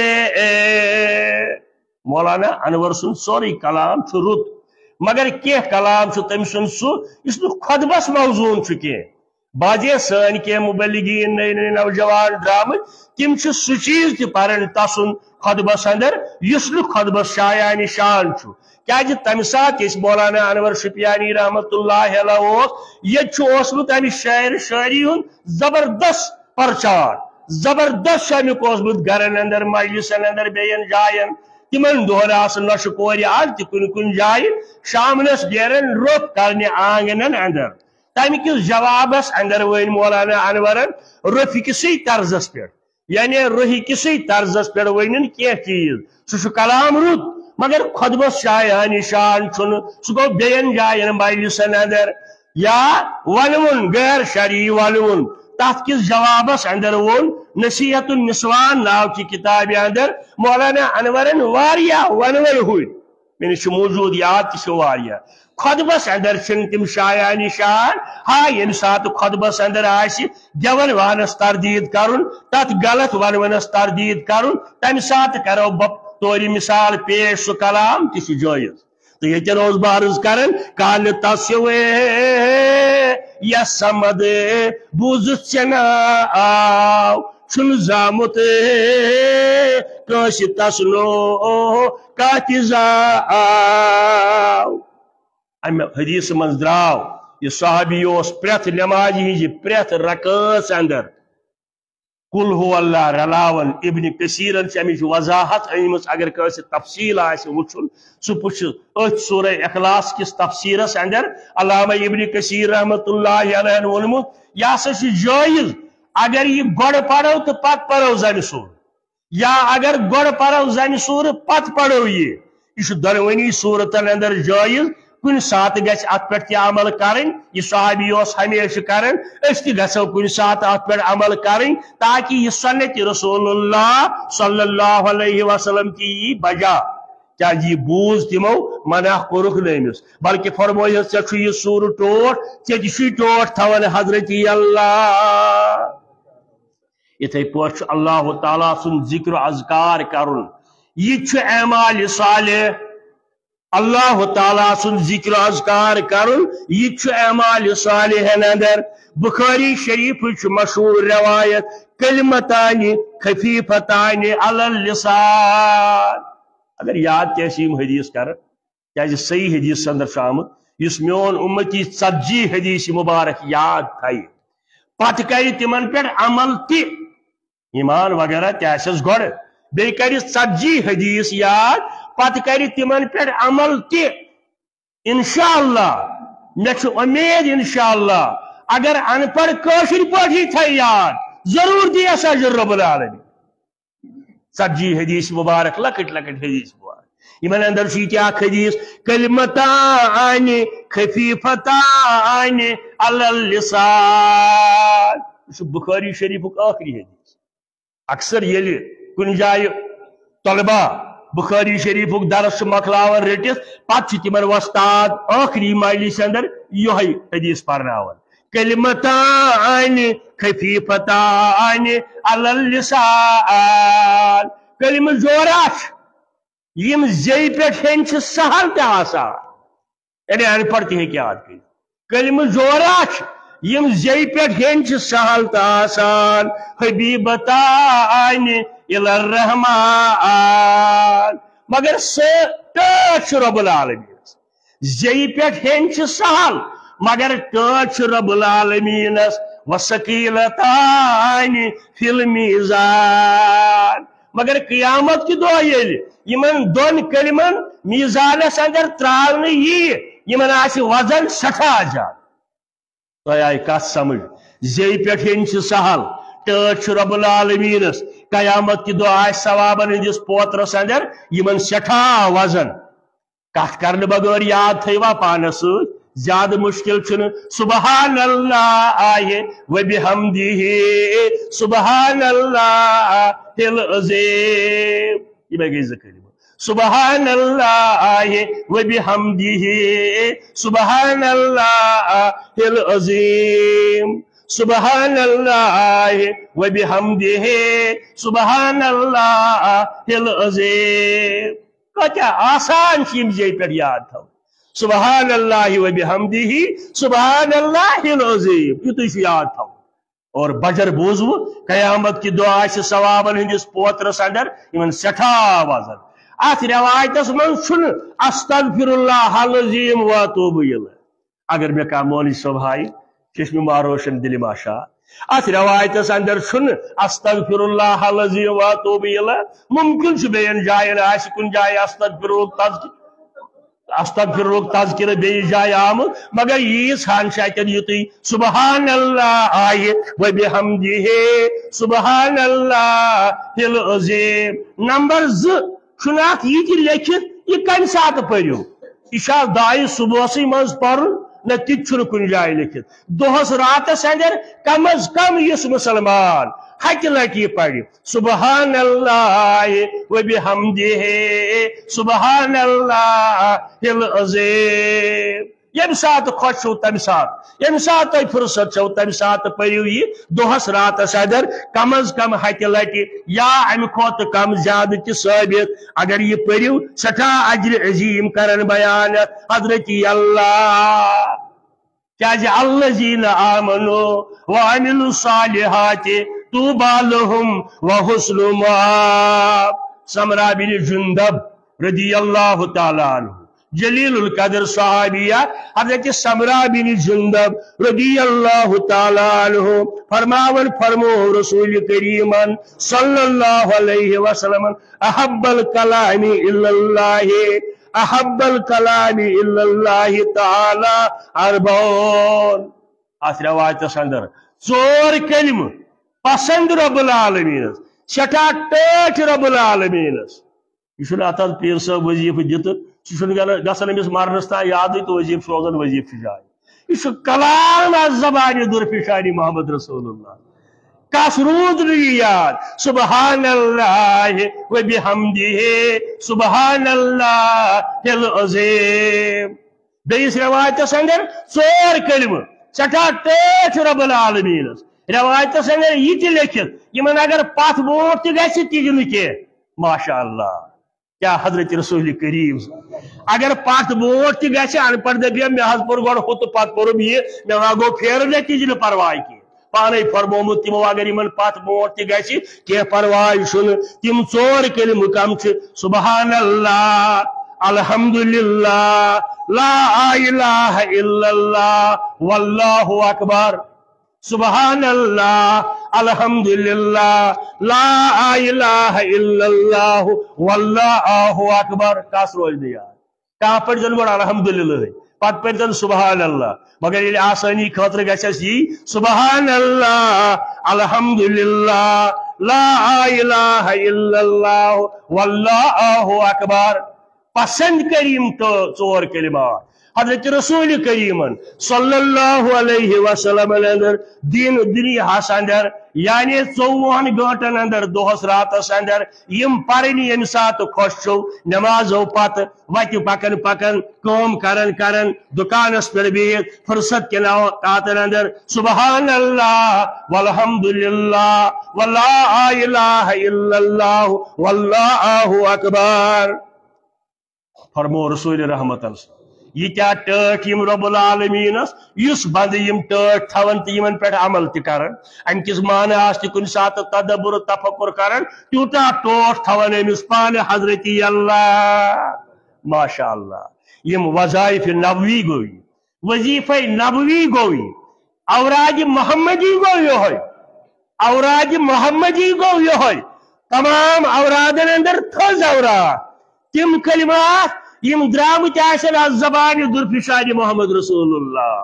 مولانا انور سن سوری کلام چھ رت مگر کی کلام چھ تم سن سو اس نو خطبس موزون چھ کی باجے سن کے مبلغین نئے نئے نوجوان ڈرام تم چھ سو چیز تہ پرن تسن خطبس اندر اس نو خطبس شایان شان چھ کیا جی تم سات اس مولانا انور شپیانی رحمت اللہ علیہ یہ چھ اوسمت امی شاعر شاعری ہن زبردست پرچار زبردست امیک اوسمت گرن اندر مجلسن اندر بین جائن تمن دہن آسن نش کور آج تہ کن کن جائیں شامنس نیرن روپ کرنے آنگنن اندر تمہ کس جوابس اندر ون مولانا انورن روفی کسی طرزس پہ یعنی روحی کسی طرزس پہ ون کی چیز سہ کلام رود مگر خطبس شایہ نشان چھن سہ گو بین جائن مجلسن اندر یا ونون غیر شرعی ونون تات کس جوابس اندر ون نصیحت النسوان ناو کی کتاب اندر مولانا انورن واریا ونور ہوئی میں نے موجود یاد تہ واریا خطبس اندر چھن تم شایہ نشان ہاں یم سات خطبس اندر آسی گون وانس تردید کرن تت غلط ونونس تردید کرن تمہ سات کرو طور مثال پیش سہ کلام تہ جائز تو یہ روز بارز کرن کال تسوے یا سمد بوزت چنا آو چھن زامت کاش تسنو کاتزا آو ام حدیث من دراو یہ صحابی اس پریت نماز ہی پریت رکعت اندر قل هو اللہ رلاون ابن کثیرن سے امیچ وضاحت ایمس اگر کسی تفصیل آئیسے وچھن سو پچھ اچھ سورہ اخلاص کس تفسیرس اندر علامہ ابن کثیر رحمت اللہ علیہ ونمت یا سچ جائز اگر یہ گوڑ پڑھو تو پت پڑھو زن سور یا اگر گوڑ پڑھو زن سور پت پڑھو یہ یہ دونونی صورتن اندر جائز کن سات گھس ات پہ عمل کریں یہ صحابی اس ہمیشہ کریں اس تہ گھو کن سات ات پہ عمل کریں تاکہ یہ سنت رسول اللہ صلی اللہ علیہ وسلم کی یہ بجا کیا جی بوز تمو منع کورک نمس بلکہ فرمویس ژے یہ سور ٹوٹ ژے ٹوٹ تھون حضرت اللہ اتھے پہ اللہ تعالیٰ سن ذکر و اذکار کرن یہ اعمال صالح اللہ تعالیٰ سن ذکر و اذکار کرن یہ اعمال صالحین اندر بخاری شریف مشہور روایت کلمتان خفیفتان علی اللسان اگر یاد تیسیم حدیث کر کیا صحیح حدیث اندر آمت اس میون امتی ژتجی حدیث مبارک یاد تھائی پتہ کر تمن پہ عمل تی ایمان وغیرہ تیسس گوڑ بی کر ژتجی حدیث یاد پتہ کر تمن پہ عمل تی انشاءاللہ مے امید انشاءاللہ اگر ان پڑھ کاشر پاٹھی تھے یاد ضرور دی ایسا رب العالمین ژتجی حدیث مبارک لکٹ لکٹ حدیث مبارک یمن اندر چھ اخ حدیث کلمتان خفیفتان علی اللسان بخاری شریف آخری حدیث اکثر یل کن جائے طلبہ بخاری شریف درس مکلاون رٹس پتہ تمن وستاد آخری مجلس اندر یہ حدیث پرناون کلمتان خفیفتان علی اللسان کلمہ جوراش یم زی پہ ہن سہل تہ آسان یعنی ان پڑھ تہ یاد کر کلمہ جوراش یم زی پہ ہن سہل تہ آسان حبیبتان الی الرحمان مگر ٹاٹ رب العالمین زی پہ ہن سہل مگر ٹاٹ رب العالمین وثقیلتان فی المیزان مگر قیامت کی دعا یل یمن دون کلمن میزانس اندر تراون یہ یمن آس وزن سٹھا جان تو آئی کت سمجھ زی پہ ہن سہل ٹاٹ رب العالمینس قیامت کی دعا آس ثوابن ہندس پوترس اندر یمن سٹھا وزن کت کرنے بغیر یاد تھیوا پانس ست زیادہ مشکل چھن سبحان اللہ و بحمدہ سبحان اللہ العظیم یہ میں گئی ذکر سبحان اللہ و بحمدہ سبحان اللہ العظیم سبحان اللہ و بحمدہ سبحان اللہ العظیم کیا آسان چیم جی پر یاد تھا سبحان اللہ و بحمدہ سبحان اللہ العظیم یہ تو یاد تھا اور بجر بوزو قیامت کی دعا سے ثوابن ہندس پوترس اندر یمن سٹھا وزن ات روایتس من چھن استغفر اللہ العظیم و اتوب الیہ اگر میں کہا مولوی صاحب ہائی چشم ما روشن دل ماشا ات روایتس اندر چھن استغفر اللہ العظیم و اتوب الیہ ممکن چھ بین جائن آس کن جائے استغفر تذکر استغفر تذکر بیس جائے آم مگر ییز ہان شاید یوتی سبحان اللہ آئے و بحمدہ سبحان اللہ العظیم نمبر ز شناخت یہ تھی لیکھت یہ کم سات پریو یہ دائیں صبح سی مز پر نہ تیچھر کن جائے لکھت دوہس راتس اندر کم از کم اس مسلمان ہتہ لٹہ یہ پڑھ سبحان اللہ و بحمدہ سبحان اللہ العظیم یم سات خوش ہو تم سات یم سات تھی فرصت چھو تم سات پریو یہ دوہس راتس اندر کم از کم ہتہ لٹہ یا امہ کھوت کم زیادہ تہ ثابت اگر یہ پریو سٹھا اجر عظیم کرن بیان حضرت اللہ کیا جی الذین آمنوا وعملوا الصالحات طوبى لهم وحسن مآب سمرہ بن جندب رضی اللہ تعالی عنہ جلیل القدر صحابیہ حضرت سمرہ بن جندب رضی اللہ تعالی عنہ فرماون فرمو رسول کریم صلی اللہ علیہ وسلم احب الکلام الا اللہ احب الکلام الا اللہ تعالی اربعون اس روایت اندر ژور کلمہ پسند رب العالمین سٹھا ٹھٹھ رب العالمین یہ اتن پیر صاحب وظیفہ دت گھن امس مرنس تان یاد تو وظیفہ سوزان وظیفہ جائے یہ کلام از زبان درفشانی محمد رسول اللہ کس رود نہیں یاد سبحان اللہ و بحمدہ سبحان اللہ العظیم بیس روایتس اندر ژور کلمہ سٹھا ٹھٹھ رب العالمین روایتس اندر یہ تہ لکھت یمن اگر پتھ برونٹ تہ گژھِ تہ دِنہٕ کینٛہہ ماشاء اللہ کیا حضرت رسول کریم اگر پتھ برونٹ تہ گژھِ ان پڑھ دپیا مے حظ پوٚر گۄڈٕ ہُہ تہٕ پتہٕ پوٚرُم یہِ مےٚ ما گوٚو پھیرٕ تہِ چھُنہٕ پرواے کینٛہہ پانے فرمومُت تِمو اگر یمن پتھ برونٹ تہ گژھِ کینٛہہ پرواے چھُنہٕ تِم ژور کلمہٕ کم چھِ سبحان اللہ الحمدللہ لا الہ الا اللہ واللہ اکبر سبحان اللہ الحمدللہ لا الہ الا اللہ واللہ اکبر کس روز دیا کہاں پڑھ زن گوڑ الحمدللہ پت پڑھ زن سبحان اللہ مگر یہ آسانی خاطر گژھس یہ سبحان اللہ الحمدللہ لا الہ الا اللہ واللہ اکبر پسند کریم تو ژور کلمات حضرت رسول کریم صلی اللہ علیہ وسلم اندر دین دنیا ہس اندر یعنی ژوہن گھنٹن اندر دوہس راتس اندر یم پرنی یم سات خوش چھو نمازو پت وتہ پکن پکن کام کرن کرن دکانس پر بہت فرصت کے اوقاتن اندر سبحان اللہ والحمدللہ ولا الہ الا اللہ واللہ اکبر فرمو رسول رحمت یہ کیا ٹھٹھ یم رب العالمین اس بند یم ٹھٹھ تھون تو یمن پہ عمل تہ کرن ام کس معنی آس کن سات تدبر تفکر کرن تیوتا ٹوٹ تھون امس پانے حضرت اللہ ماشاء اللہ یم وظائف نبوی گوئی وظیفہ نبوی گوئی اوراد محمدی گو یہ اوراد محمدی گو یہ تمام اورادن اندر تھز اوراد تم کلمات یم درامت آسن از زبان درفشان محمد رسول اللہ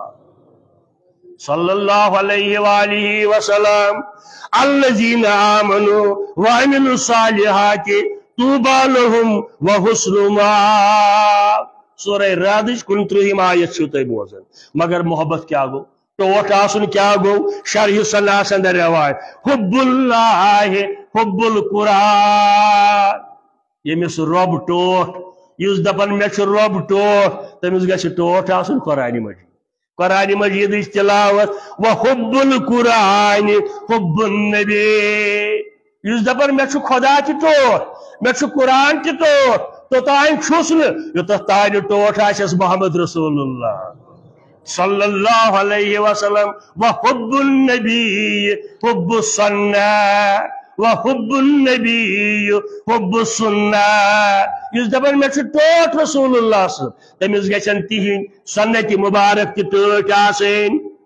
صلی اللہ علیہ وآلہ وسلم الذین آمنوا وعملوا الصالحات طوبى لهم وحسن مآب سورہ رعدچ کنترہم آیت چھو تھی بوزن مگر محبت کیا گو ٹوٹ آسن کیا گو شرح سناس اندر روایت حب اللہ حب القرآن یمس رب ٹوٹ اس دپن میں رب ٹوٹ تمس گھس ٹوٹ آسن قرآن مجید قرآن مجید تلاوت وحب القرآن حب النبی اس دپن میں خدا تہ ٹوٹ میں قرآن تہ ٹوٹ توتان چھس نوتھ تان ٹوٹ آس محمد رسول اللہ صلی اللہ علیہ وسلم وحب النبی حب السنہ وحب النبی حب السنہ اس دپن میں ٹوٹ رسول اللہ صلی تمس گھن تہند سنت مبارک تہ ٹوٹ آسن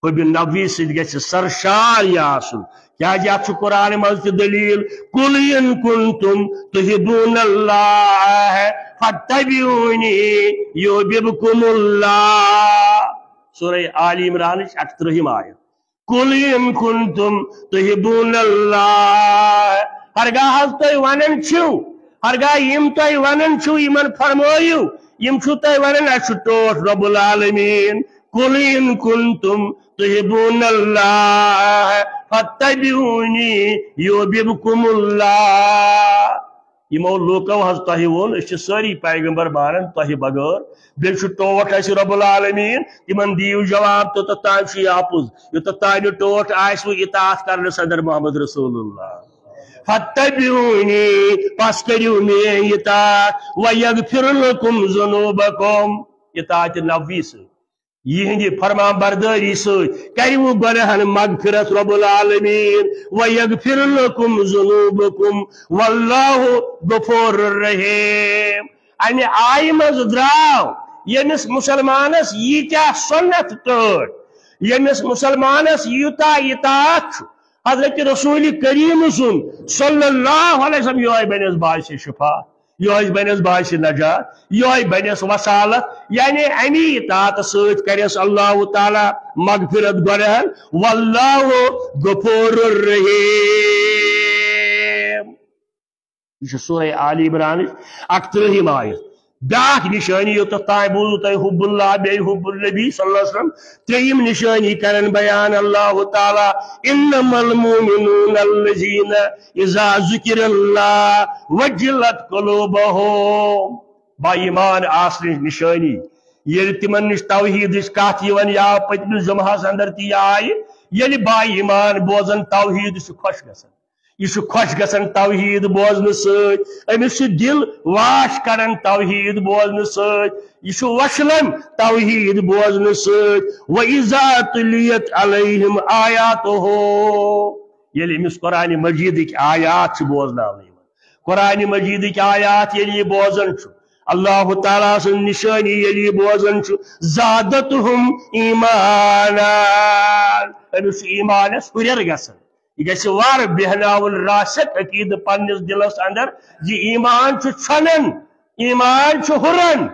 حب نبی سید سرشار یاسن کیا جی آپ قرآن مجھ دلیل قل ان کنتم تحبون اللہ فاتبعونی یحببکم اللہ سورہ آل عمران اکترہم آیت قل ان کنتم تحبون اللہ ہرگاہ تُہۍ ونان چھو ہرگاہ یم تُہۍ ونان چھو یمن فرمٲیِو یم چھو تُہۍ ونان اَسہِ چھُ ٹوٹھ رب العالمین قل ان کنتم تحبون اللہ فاتبعونی یحببکم اللہ یمو لوکو حض تۄہہِ ووٚن أسۍ چھِ سٲری پیغمبر مانان تۄہہِ بغٲر بیٚیہِ چھُ ٹوٹھ اَسہِ رب العالمین تِمن دِیِو جواب توٚتتھ تام چھُ یہِ اَپُز یوٚتتھ تام نہٕ ٹوٹھ آسوٕ اطاعت کرنس اندر محمد رسول اللہ فاتبعونی پس کٔرِو میٲنۍ اطاعت ویغفر لکم ذنوبکم اطاعت نبوی سۭتۍ یہندِ فرمان برداری سۭتۍ کریو گۄنہن مغفرت رب العالمین ویغفر لکم ذنوبکم واللہ غفور رحیم امہ آیہِ منٛز درٛاو ییٚمِس مسلمانس ییٖتیاہ سنت ٹٲٹھ ییٚمِس مسلمانس یوٗتاہ اطاعت چھُ حضرت رسول کریم سن صلی اللہ علیہ وسلم یہوے بنس باعث شفا یہوے بنس باعث نجات یہوے بنس وصالت یعنی امی اطاعت سۭتۍ کرس اللہ تعالی مغفرت گۄنہن واللہ غفور رحیم یہ چھُ سورہ آل عمران اکترہم آیت بیاکھ نشانی یوٚتتھ تام بوٗزوٕ تۄہہِ حب اللہ بیٚیہِ حب النبی صلی اللہ علیہ وسلم ترٛیٚیِم نشانی کرن بیان اللہ تعالیٰ انما المؤمنون الذین اذا ذکر اللہ وجلت قلوبہم با ایمان آسنٕچ نشانی ییٚلہِ تِمن نِش توحیدٕچ کتھ یِوان یا پٔتمِس جمعہس اندر تہِ یہِ آیہِ ییٚلہِ با ایمان بوزن توحید چھُ خۄش گژھان یہ خۄش گژھان توحید بوزنہٕ سۭتۍ أمِس چھُ دل واش کران توحید بوزنہٕ سۭتۍ یہ چھُ وشلان توحید بوزنہٕ سۭتۍ وَإِذَا تُلِيَتْ عَلَيْهِمْ آیاتُهُ ییٚلہِ أمِس قرآن مجیدٕکۍ آیات چھِ بوزناونہٕ یِوان قرآن مجیدٕکۍ آیات ییٚلہِ یہِ بوزان چھُ اللہ تعالیٰ سٕنٛز نشٲنی ییٚلہِ یہِ بوزان چھُ زادتہم ایمانا أمِس چھُ ایمانس ہُرٮ۪ر گژھان یہ گژھِ وار بیہناون راسک عقید پنس دلس اندر یہ ایمان چھُ چھنن ایمان چھُ ہُران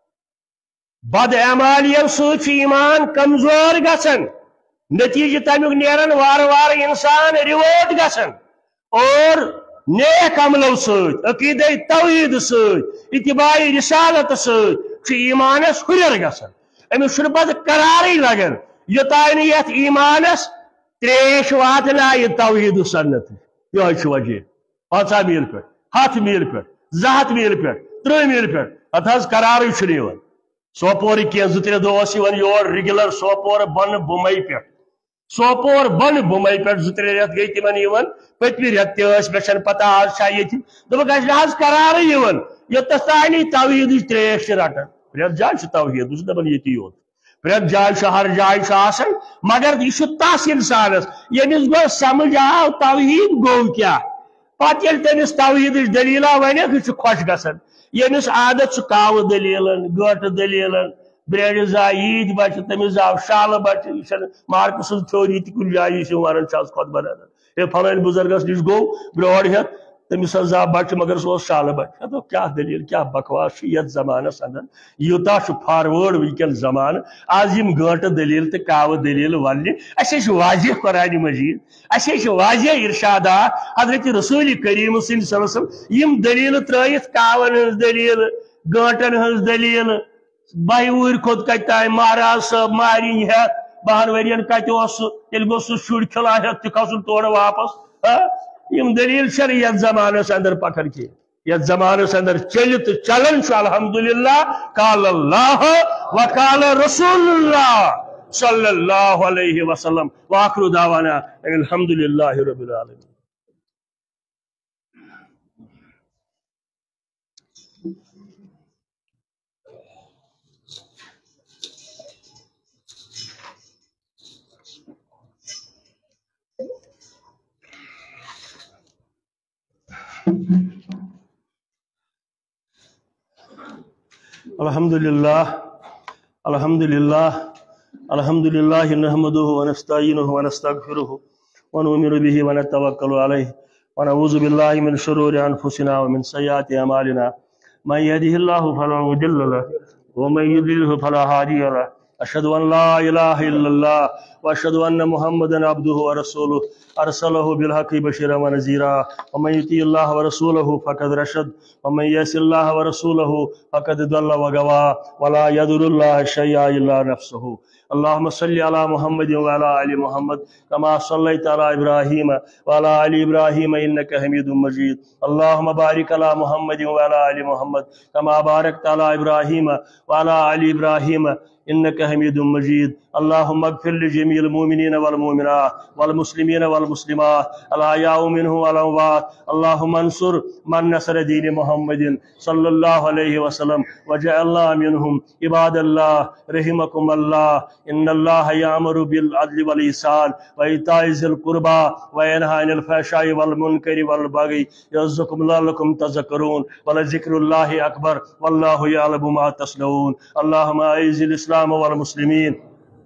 بد اعمالیو سۭتۍ چھُ ایمان کمزور گژھان نتیجہ تمیُک نیران وار وار انسان ریوٹ گژھان اور نیک عملو سۭتۍ عقیدہ توحید سۭتۍ اتباع رسالت سۭتۍ چھُ ایمانس ہُرٮ۪ر گژھان أمِس چھُنہٕ پتہٕ قرارٕے لگان یوٚتانۍ نہٕ یتھ ایمانس تریش واتنایہِ توحید سنت یہ وجہ پنچہ میل پہ ہتھ میل پہ زٕ ہتھ میل پہ ترہ میل پہ ات حظ قرارٕے چھُنہٕ یِوان سوپور کی زٕ ترٛےٚ دۄہ اوس یِوان یور رِگیولر سوپور بۄنہٕ بُمے پٮ۪ٹھ سوپور بۄنہٕ بُمے پٮ۪ٹھ زٕ ترٛےٚ رٮ۪تھ گٔے تِمن یِوان پٔتمہِ رٮ۪تہٕ تہِ ٲسۍ مےٚ چھنہٕ پتہ آز چھا ییٚتہِ دوٚپُکھ اَسہِ نہ حظ قرارٕے یِوان یوٚتَتھ تانۍ نہٕ توحیدٕچ تریش چھِ رٹان پرٛٮ۪تھ جایہِ چھُ توحید بہٕ چھُس دپان ییٚتی یوت پرٛٮ۪تھ جایہِ چھُ ہر جایہِ چھُ آسان مگر یہ چھُ تس انسانس ییٚمِس گوٚو سمجھ آو توحید گوٚو کیٛاہ پتہٕ ییٚلہِ تٔمِس توحیدٕچ دٔلیٖلا ونٮ۪کھ یہِ چھُ خۄش گژھان ییٚمِس عادت چھُ کاوٕ دٔلیٖلن گٲنٹہٕ دٔلیٖلن برٛیڈِ زاے عیٖد بچہِ تٔمِس زاو شالہٕ بچہِ یہِ چھنہٕ مارکہٕ سٕنٛز تھیوری تہِ کُنہِ جایہِ یُس یِم ونان چھِ آز خۄطبہٕ رنان ہے فلٲنۍ بُزرگس نِش گوٚو برٛور ہٮ۪تھ تٔمِس حظ زاو بچہِ مگر سُہ اوس شالہٕ بچہِ دوٚپ کیٛاہ دٔلیٖل کیٛاہ بکواس چھُ یتھ زمانس اندر یوٗتاہ چھُ فاروٲرڈ وٕنکیٚن زمانہٕ آز یِم گٲنٹہٕ دٔلیٖل تہٕ کاوٕ دٔلیٖل وننہِ اسے چھُ واضح قرآن مجیٖد اسے چھُ واضح ارشادات حضرت رسول کریم صلی اللہ علیہ وسلم یِم دٔلیٖلہٕ ترٲیِتھ کاون ہٕنٛز دٔلیٖلہٕ گٲنٹن ہٕنٛز دٔلیٖلہٕ بہہِ وُہٕرۍ کھوٚت کتہِ تام مہراز صٲب مہرِنۍ ہٮ۪تھ بہن ؤرین کتہِ اوس سُہ تیٚلہِ گوٚو سُہ شُرۍ کھِلا ہٮ۪تھ تہِ کھسُن تورٕ واپس یم دلیل چھنہٕ یتھ زمانس اندر پکان کینٛہہ یتھ زمانس اندر چلہِ تہٕ چلان چھُ الحمدللہ قال اللہ وقال رسول اللہ صلی اللہ علیہ وسلم وآخر دعوانا ان الحمدللہ رب العالمین. الحمدللہ الحمدللہ الحمد لله نحمده ونستعينه ونستغفره ونؤمن به ونتوكل عليه ونعوذ بالله من شرور أنفسنا ومن سيئات أعمالنا من يهده الله فلا مضل له ومن يضلل فلا هادي له أشهد أن لا إله إلا الله وأشهد أن محمدا عبده ورسوله أرسله بالحق بشيرا ونذيرا ومن يطع الله ورسوله فقد رشد ومن يعص الله ورسوله فقد ضل وغوى ولا يضر الله شيئا إلا نفسه. اللهم صل على محمد وعلى آل محمد كما صليت على إبراهيم وعلى آل إبراهيم إنك حميد مجيد. اللهم بارك على محمد وعلى آل محمد كما باركت على إبراهيم وعلى آل إبراهيم إنك حميد مجيد. اللهم اغفر لجميع المؤمنين والمؤمنات والمسلمين والمسلمات الأحياء منهم والأموات. اللهم انصر من نصر دين محمد صلى الله عليه وسلم وجعلنا منهم. عباد الله رحمكم الله، إن الله يأمر بالعدل والإحسان وإيتاء ذي القربى وينهى عن الفحشاء والمنكر والبغي يعظكم لعلكم تذكرون. ولذكر الله أكبر والله يعلم ما تصنعون. اللهم أعز الإسلام والمسلمين،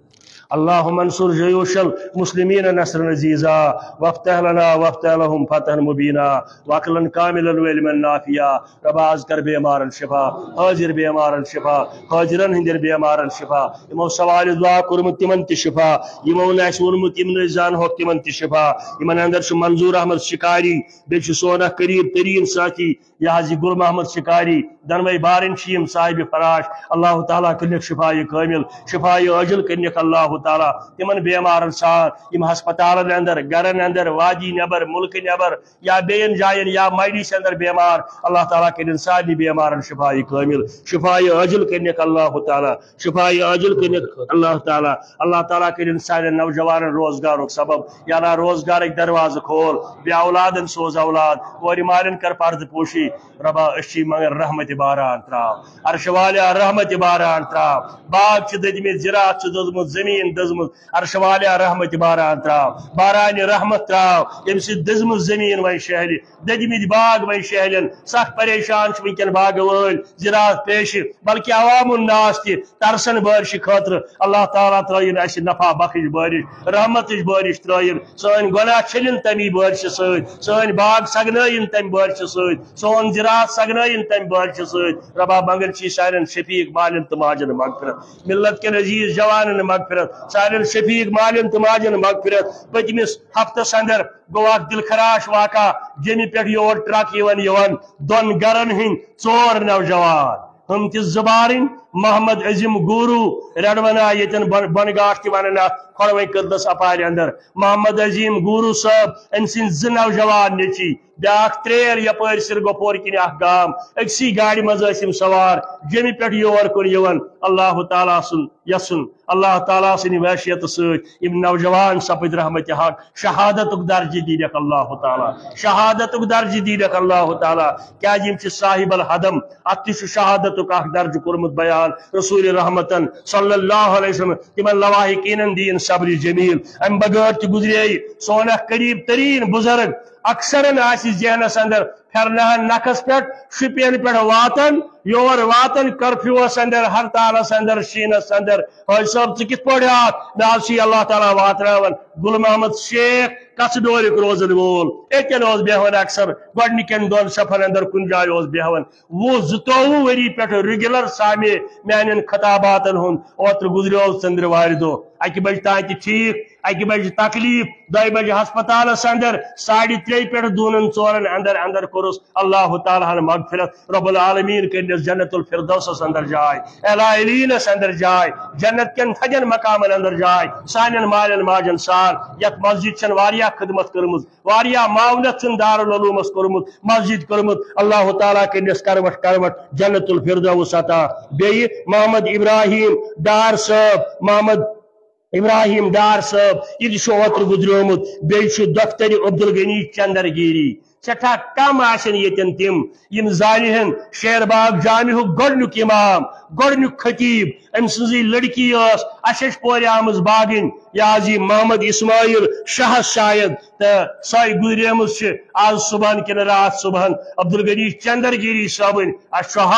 اللهم انصر جيوش المسلمين نصرا عزيزا وافتح لنا وافتح لهم فتحا مبينا واكلا كاملا وعلما نافعا. ربا اذكر بيمار الشفاء حاضر بيمار الشفاء حاضرا هندر بيمار الشفاء. يمو سوال دعا كرمت تمن الشفاء، يمو ناس ورمت يمن زان حق تمن الشفاء. يمن اندر شو منظور احمد شکاری بیچ سونا قریب ترین ساتھی یا حاجی گل محمد شکاری دنوی بارن شیم صاحب فراش. اللہ تعالیٰ کلک شفاء کامل شفاء عاجل کنک اللہ تعالیٰ تمن بیمارن سان یم ہسپتالن اندر گرن اندر وادی نبر ملک نبر یا بین جائن یا مائڈیس اندر بیمار اللہ تعالیٰ کن سارے بیمارن شفاء کامل شفاء عاجل کنک اللہ تعالیٰ شفاء عاجل کنک اللہ تعالیٰ. اللہ تعالیٰ کن سارے نوجوان روزگار سبب یا نا روزگار دروازہ کھول بے اولادن سوز اولاد کور مالن کر پرد پوشی. ربا اشی مگر رحمت باران تراو عرش والیا رحمت باران تراو. باغ چھ ددمت زراعت چھ دزمت زمین دزمت عرش والیا رحمت باران تراو باران رحمت تراو یم سی دزمت زمین وی شہلی ددمت باغ وی شہلن سخت پریشان چھ ونکن باغ ول زراعت پیش بلکہ عوام الناس تہ ترسن بارش خاطر. اللہ تعالیٰ ترائین اس نفع بخش بارش رحمت بارش ترائین سن گناہ چھلن تمی بارش ست سن باغ سگنائن تم بارش ست سون زراعت سگنائن تم بارش ست. ربا منگل چی سارن شفیق مالن تو ماجن مغفرت ملت کے عزیز جوانن مغفرت سارن شفیق مالن تو ماجن مغفرت. پتمس ہفتس اندر گوا دل خراش واقع جمی پہ یور ٹرک یون یون دون گرن ہند ژور نوجوان ہم تہ زبارن محمد عظیم گورو رڑونا یتن بنگاٹ تہ ونان کھڑوئی قدس اپار اندر محمد عظیم گورو صاحب ام سن ز نوجوان نیچی بیاکھ تریر یپر سرگوپور کن اخ گام اکسی گاڑی مزم سوار جمی پہ یور کن یون. اللہ تعالیٰ سن یسن اللہ تعالیٰ سن ویشیت ست نوجوان سپد رحمت حق شہادت درج دینک اللہ تعالیٰ شہادت درج دینک اللہ تعالیٰ. کیا یم چھ صاحب الحدم ات تہ شہادت اخ درج کورمت بیان رسول رحمتن صلی اللہ علیہ وسلم تمن لواحقین دین صبر جمیل. ام بغیر تہ گزرے سون قریب ترین بزرگ اکثرن آس ذہنس اندر پھرنہن نکھس پہ شپین پہ واتن یور واتن کرفیوس اندر ہرتالس اندر شینس اندر حاج صاحب ثہ کت پہ آت مے آو اللہ تعالیٰ واتناون گل محمد شیخ کس ڈورک روزن وول اتن بیہون اکثر گۄڈنِکٮ۪ن دۄن صفن اندر کن جائے بیہون وہ زٕتووُہ ؤری پہ ریگولر سامے میانن خطاباتن ہند اوتر گزریو ژندروارِ دۄہ اکہ بج تان تہ ٹھیک اکہ بج تکلیف دۄیہِ بج ہسپتالس اندر ساڑِ ترٛیٚیہِ پٮ۪ٹھ دوٗنن ژورن اندر اندر کورس اللہ تعالیٰ ہن مغفرت رب العالمین کرنس جنت الفردوسس اندر جائے اعلیٰ علینس اندر جائے جنت کن تھدین مقامن اندر جائے سانین مالین ماجن سان یت مسجد چھن واریاہ خدمت کرمت واریاہ معاونت چھن دارالعلومس کورمت مسجد کرمت اللہ تعالیٰ کرنس کروٹ کروٹ جنت الفردوس عطا. بیٚیہِ محمد ابراہیم ڈار صٲب محمد ابراہیم ڈار صاحب یہ اوتر گزریومت بیٚیہِ دفتر عبدالغنی چندرگیری سٹھا کم آسن یتن تم یم زانہن شیر باغ جامع گۄڈنیُک امام گۄڈنیُک خطیب ام سنزی لڑکی اس اشش پور آمز باغن یا جی محمد اسماعیل شاہ شاید تو سائی گزریمز آج صبح کن رات صبح عبدالغنی چندرگیری صاحبن اس حق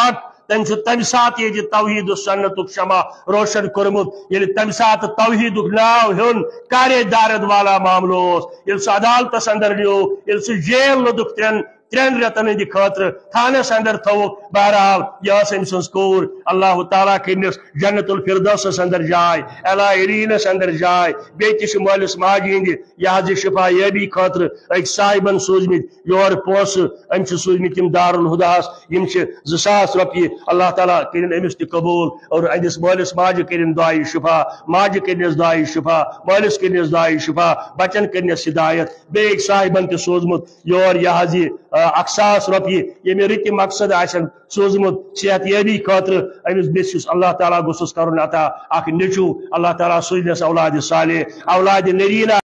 تم تم سات یہ توحید سنت شمع روشن کورمت یل تم سات توحید ناو ہن کارے دارد والا معاملہ یل سہ عدالتس اندر نیو یل سہ جیل لدک ترین ترین رتن ہند خاطر تھانس اندر تھوک بہرحال یہ ام سن کور اللہ تعالیٰ کرنس جنت الفردوس اندر جائے اعلیٰ عرینس اندر جائے بیس مالس ماجہ ہند یہ شفا یابی خاطر اک صاحبن سوزمت یور پوس ام سوزمت تم دار الہداس یم زاس رۄپیہِ اللہ تعالیٰ کرن امس تہ قبول اور اندس مالس ماجہ کرن دعائے شفا ماجہ کرنس دعائے شفا مالس کرنس دعائے شفا بچن کرنس ہدایت بیک صاحبن تہ سوزمت یور یہ اکساس رۄپیہِ ییٚمہِ رٕتہِ مقصد آسن سوزمت صحت یابی خاطر امس بیس اللہ تعالیٰ گوٚژھُس کرُن عطا اکھ نیٚچوٗ اللہ تعالیٰ سوزنس اولاد صالح اولاد نریٖنا